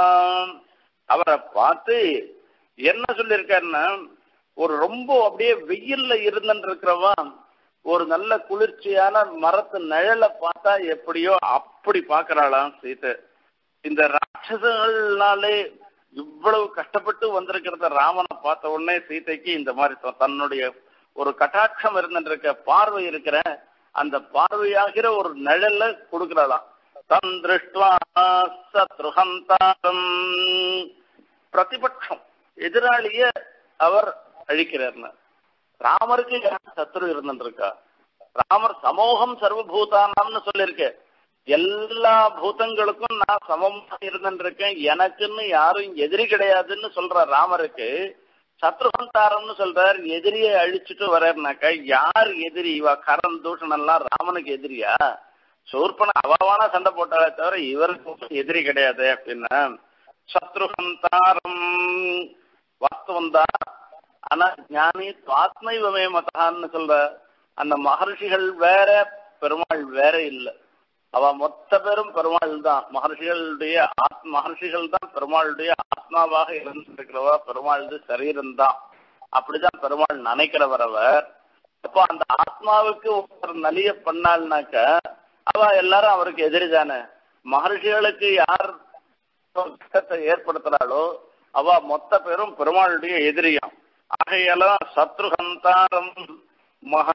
அவரை பார்த்து என்ன சொல்லியிருக்காருன்னா, ஒரு ரொம்ப அப்படியே வெயில்ல இருந்துட்டு இருக்கிறவன் ஒரு நல்ல குளிர்ச்சியான மரத்து நிழலை பார்த்தா எப்படியோ அப்படி பாக்குறாளாம் சீதை. இந்த ராட்சசங்கள்னாலே இவ்வளவு கஷ்டப்பட்டு வந்திருக்கிறத ராமனை பார்த்த உடனே சீதைக்கு இந்த மாதிரி தன்னுடைய ஒரு கட்டாட்சம் இருந்துட்டு இருக்க பார்வை இருக்கிற அந்த பார்வையாகிற ஒரு நிழல்ல கொடுக்கிறாளாம். தம் திருஷ்டுவா சத்ருஹந்தாரம் பிரதிபட்சம் எதிராளிய அவர் அழிக்கிறார்னு. ராமருக்கு சத்ரு இருந்துட்டு இருக்கா? ராமர் சமூகம் சர்வபூதானம்னு சொல்லியிருக்க, எல்லா பூதங்களுக்கும் நான் சமமா இருந்துட்டு இருக்கேன், எனக்குன்னு யாரும் எதிரி கிடையாதுன்னு சொல்ற ராமருக்கு சத்ருஹந்தாரம்னு சொல்றார். எதிரியை அழிச்சுட்டு வர்றாருனாக்கா யார் எதிரி? இவ கரண் தூஷணம் எல்லாம் ராமனுக்கு எதிரியா? சூர்பன அவாவான சண்டை போட்டாலே தவிர இவருக்கு எதிரி கிடையாது அப்படின்னா சத்ருஹந்தாரம் வாஸ்தவம் தான். ஆனா ஞானி ஆத்மைவமே மதான்னு சொல்ற அந்த மகர்ஷிகள் வேற, பெருமாள் வேற இல்லை. அவ மொத்த பேரும் பெருமாள் தான். மகர்ஷிகளுடைய மகர்ஷிகள் தான் பெருமாளுடைய ஆத்மாவாக இருந்திருக்கிறவா, பெருமாள் சரீரம் தான். அப்படிதான் பெருமாள் நினைக்கிறவர் அவர். அப்போ அந்த ஆத்மாவுக்கு ஒரு நலிய பண்ணாள்னாக்க அவ எல்லாரும் அவருக்கு எதிரி தானே. மகர்ஷிகளுக்கு யார் கஷ்டத்தை ஏற்படுத்துறாளோ அவ மொத்த பேரும் பெருமாளுடைய எதிரியாம். ஆகையெல்லாம் சத்ருஹந்தாரம்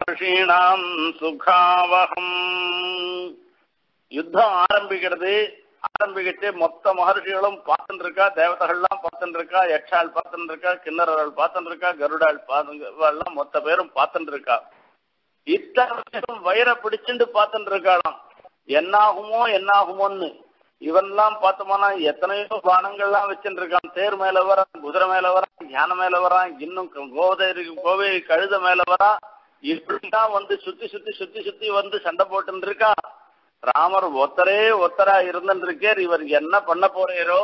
மகர்ஷீணாம் சுகாவகம். யுத்தம் ஆரம்பிக்கிறது. ஆரம்பிக்கிட்டு மொத்த மகர்ஷிகளும் பார்த்துட்டு இருக்கா, தேவதைகள்லாம் பார்த்துட்டு இருக்கா, யக்ஷாள் பார்த்துட்டு இருக்கா, கிண்ணறர்கள் பார்த்துட்டு இருக்கா, கருடாள் பார்த்து மொத்த பேரும் பார்த்துட்டு இருக்கா. இத்தனை பேரும் வயிறை பிடிச்சுட்டு பார்த்துட்டு இருக்காளாம். என்னாகுமோ என்னாகுமோன்னு. இவன்லாம் பார்த்தோம்னா எத்தனையோ பானங்கள்லாம் வச்சுட்டு இருக்கான். தேர் மேல வரான், குதிரை மேல வரான், யானை மேல வரான், இன்னும் கோதை கோவை கழுத மேல வரான். இப்படிதான் வந்து சுத்தி சுத்தி சுத்தி சுத்தி வந்து சண்டை போட்டு இருக்கா. ராமர் ஒத்தரே ஒத்தரா இருந்துட்டு இருக்கார். இவர் என்ன பண்ண போறீரோ,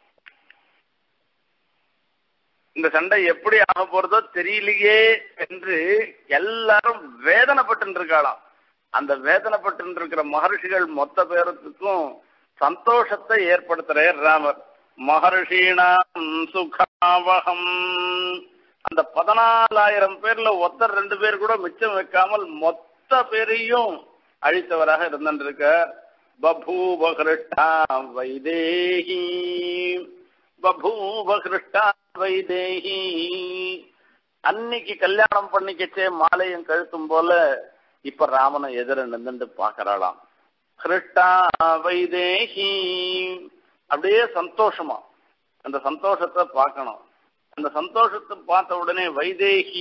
இந்த சண்டை எப்படி ஆக போறதோ தெரியலையே என்று எல்லாரும் வேதனைப்பட்டு இருக்காளாம். அந்த வேதனைப்பட்டு இருக்கிற மகர்ஷிகள் மொத்த பேருக்கும் சந்தோஷத்தை ஏற்படுத்துறார் ராமர். மகர்ஷிணாம் சுகாவகம். அந்த பதினாலாயிரம் பேர்ல ஒத்தர் ரெண்டு பேர் கூட மிச்சம் வைக்காமல் மொத்த பேரையும் அழித்தவராக இருந்திருக்க. பபூவ கிருஷ்ணா வைதேகி, பபூவ கிருஷ்ணா வைதேகி. அன்னைக்கு கல்யாணம் பண்ணிக்கச்சே மாலையும் கழுத்தும் போல இப்ப ராமனை எதிர நின்று பாக்குறாளாம். கிருஷ்ணா வைதேகி, அப்படியே சந்தோஷமா அந்த சந்தோஷத்தை பார்க்கணும். அந்த சந்தோஷத்தை பார்த்த உடனே வைதேகி,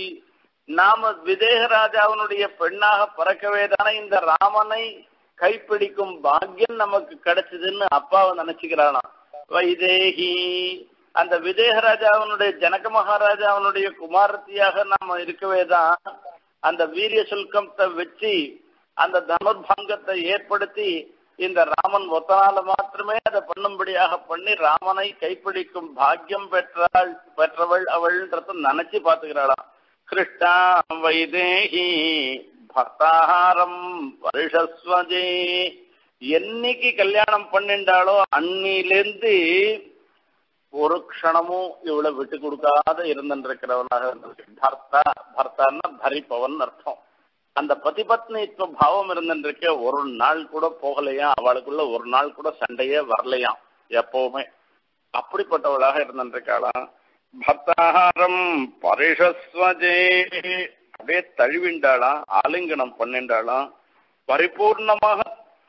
நாம விதேக ராஜாவினுடைய பெண்ணாக பிறக்கவே தானே இந்த ராமனை கைப்பிடிக்கும் பாக்கியம் நமக்கு கிடைச்சதுன்னு அப்பாவை நினைச்சுக்கிறானா. வைதேகி, அந்த விதேக ராஜாவினுடைய ஜனக மகாராஜாவினுடைய குமாரத்தியாக நாம இருக்கவே தான் அந்த வீரிய சுல்கத்தை வச்சு அந்த தனுர்பங்கத்தை ஏற்படுத்தி இந்த ராமன் ஒத்தனால மாத்திரமே அதை பண்ணும்படியாக பண்ணி ராமனை கைப்பிடிக்கும் பாக்கியம் பெற்றாள் பெற்றவள் அவள்ன்றத நினைச்சு பாத்துக்கிறாளாம். கிருஷ்ணா வைதேகி பர்த்தாஹாரம் பரிஷஸ்வஜே. என்னைக்கு கல்யாணம் பண்ணிண்டாலோ அன்னிலேருந்து ஒரு க்ஷணமும் இவ்வளவு விட்டு கொடுக்காத இருந்திருக்கிறவனாக பர்த்தா, பர்த்தான்னா பரிப்பவன் அர்த்தம். அந்த பதிபத்னித்துவ பாவம் இருந்துருக்க ஒரு நாள் கூட போகலையா, அவளுக்குள்ள ஒரு நாள் கூட சண்டையே வரலையாம் எப்பவுமே. அப்படிப்பட்டவளாக இருந்திருக்காளாம். பர்த்தாஹாரம் பரிஷஸ்வஜே, அப்படியே தழுவிண்டாளாம், ஆலிங்கனம் பண்ணிண்டாளாம். பரிபூர்ணமாக,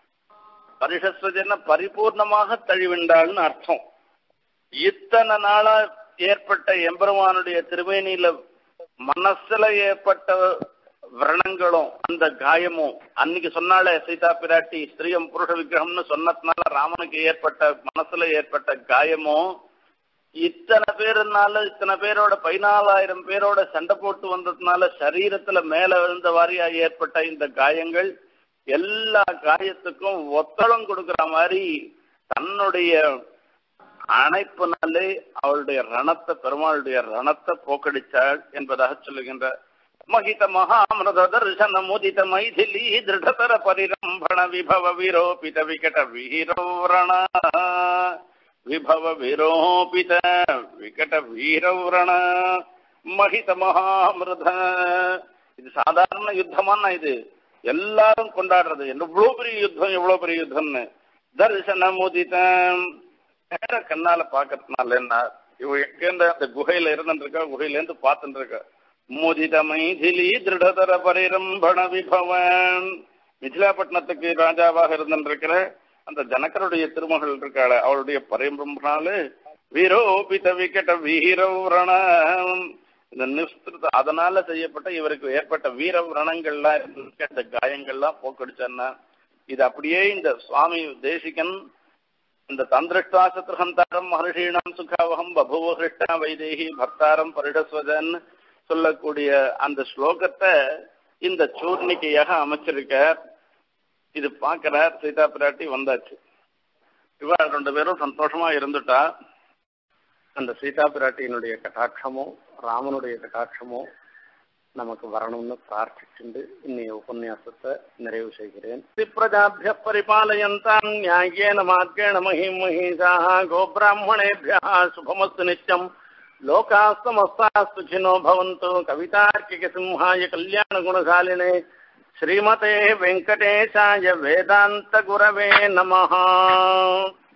பரிஷஸ்வஜன பரிபூர்ணமாக தழுவிண்டாள்னு அர்த்தம். இத்தனை நாளா ஏற்பட்ட எம்பெருமானுடைய திருமேனியில மனசுல ஏற்பட்ட விரணங்களும் அந்த காயமும் அன்னைக்கு சொன்னாலே சீதா பிராட்டி ஸ்திரீயம் புருஷ விக்கிரகம்னு சொன்னதுனால ராமனுக்கு ஏற்பட்ட மனசுல ஏற்பட்ட காயமும் இத்தனை பேருனால இத்தனை பேரோட பதினாலாயிரம் பேரோட சண்டை போட்டு வந்ததுனால சரீரத்துல மேல விழுந்த வாரியா ஏற்பட்ட இந்த காயங்கள் எல்லா காயத்துக்கும் ஒத்தளம் கொடுக்கிற மாதிரி தன்னுடைய அணைப்புனாலே அவளுடைய ரணத்தை, பெருமாளுடைய ரணத்தை போக்கடிச்சாள் என்பதாக சொல்லுகின்ற. மகித மகாமிருத தர்சன முதித மைதிலி திருடதர பரிரம்பண விபவ விரோபித விகட வீரௌரண, விபவ விரோபித விகட வீரௌரண மகித மகாமிருத. இது சாதாரண யுத்தமான, இது எல்லாரும் கொண்டாடுறது. எவ்வளவு பெரிய யுத்தம், எவ்வளவு பெரிய யுத்தம்னு. தர்சன முதிதம், நேர கண்ணால பாக்கிறதுனால என்ன, இவ எங்க அந்த குகையில இருந்துருக்கா, குகையில இருந்து பார்த்துட்டு இருக்க. முதித மைதிலி திருடதர பரிரம்பண விபவன், மிதிலாப்பட்டினத்துக்கு ராஜாவாக இருந்திருக்கிற அந்த ஜனகருடைய திருமகள் இருக்காள, அவளுடைய பரிரம்பனால வீரோபித விகட வீரவுரண, இந்த நிஸ்திருத அதனால செய்யப்பட்ட இவருக்கு ஏற்பட்ட வீரவுரணங்கள்லாம் இருந்திருக்க, அந்த காயங்கள்லாம் போக்கடிச்சான்னா. இது அப்படியே இந்த சுவாமி தேசிகன் இந்த தந்திருஷ்டா சத்ருஹந்தாரம் மகர்ஷீணாம் சுகாவகம் பபுவ கிருஷ்ணா வைதேகி பக்தாரம் பரிடஸ்வதன் சொல்லக்கூடிய அந்த ஸ்லோகத்தை இந்த சூர்ணிக்கையாக அமைச்சிருக்க. இது பார்க்கிறார் சீதா பிராட்டி வந்தாச்சு. இவள் ரெண்டு பேரும் சந்தோஷமா இருந்துட்டா. அந்த சீதா பிராட்டியினுடைய கட்டாட்சமோ ராமனுடைய கட்டாட்சமோ நமக்கு வரணும்னு பிரார்த்திச்சுண்டு இன்னைய உபன்யாசத்தை நிறைவு செய்கிறேன். பிரஜாபிய பரிபாலயந்தாம் நியாயேன மார்கேண மஹிம் மஹீஷாः கோபிராமணேभ्यः சுபமஸ்து நித்யம் லோகாः சமஸ்தாः சுகினோ பவந்து. கவிதார்க்கிக சிம்ஹாய கல்யாண குணசாலினே ஸ்ரீமதே வெங்கடேசாய வேதாந்த குரவே நமः.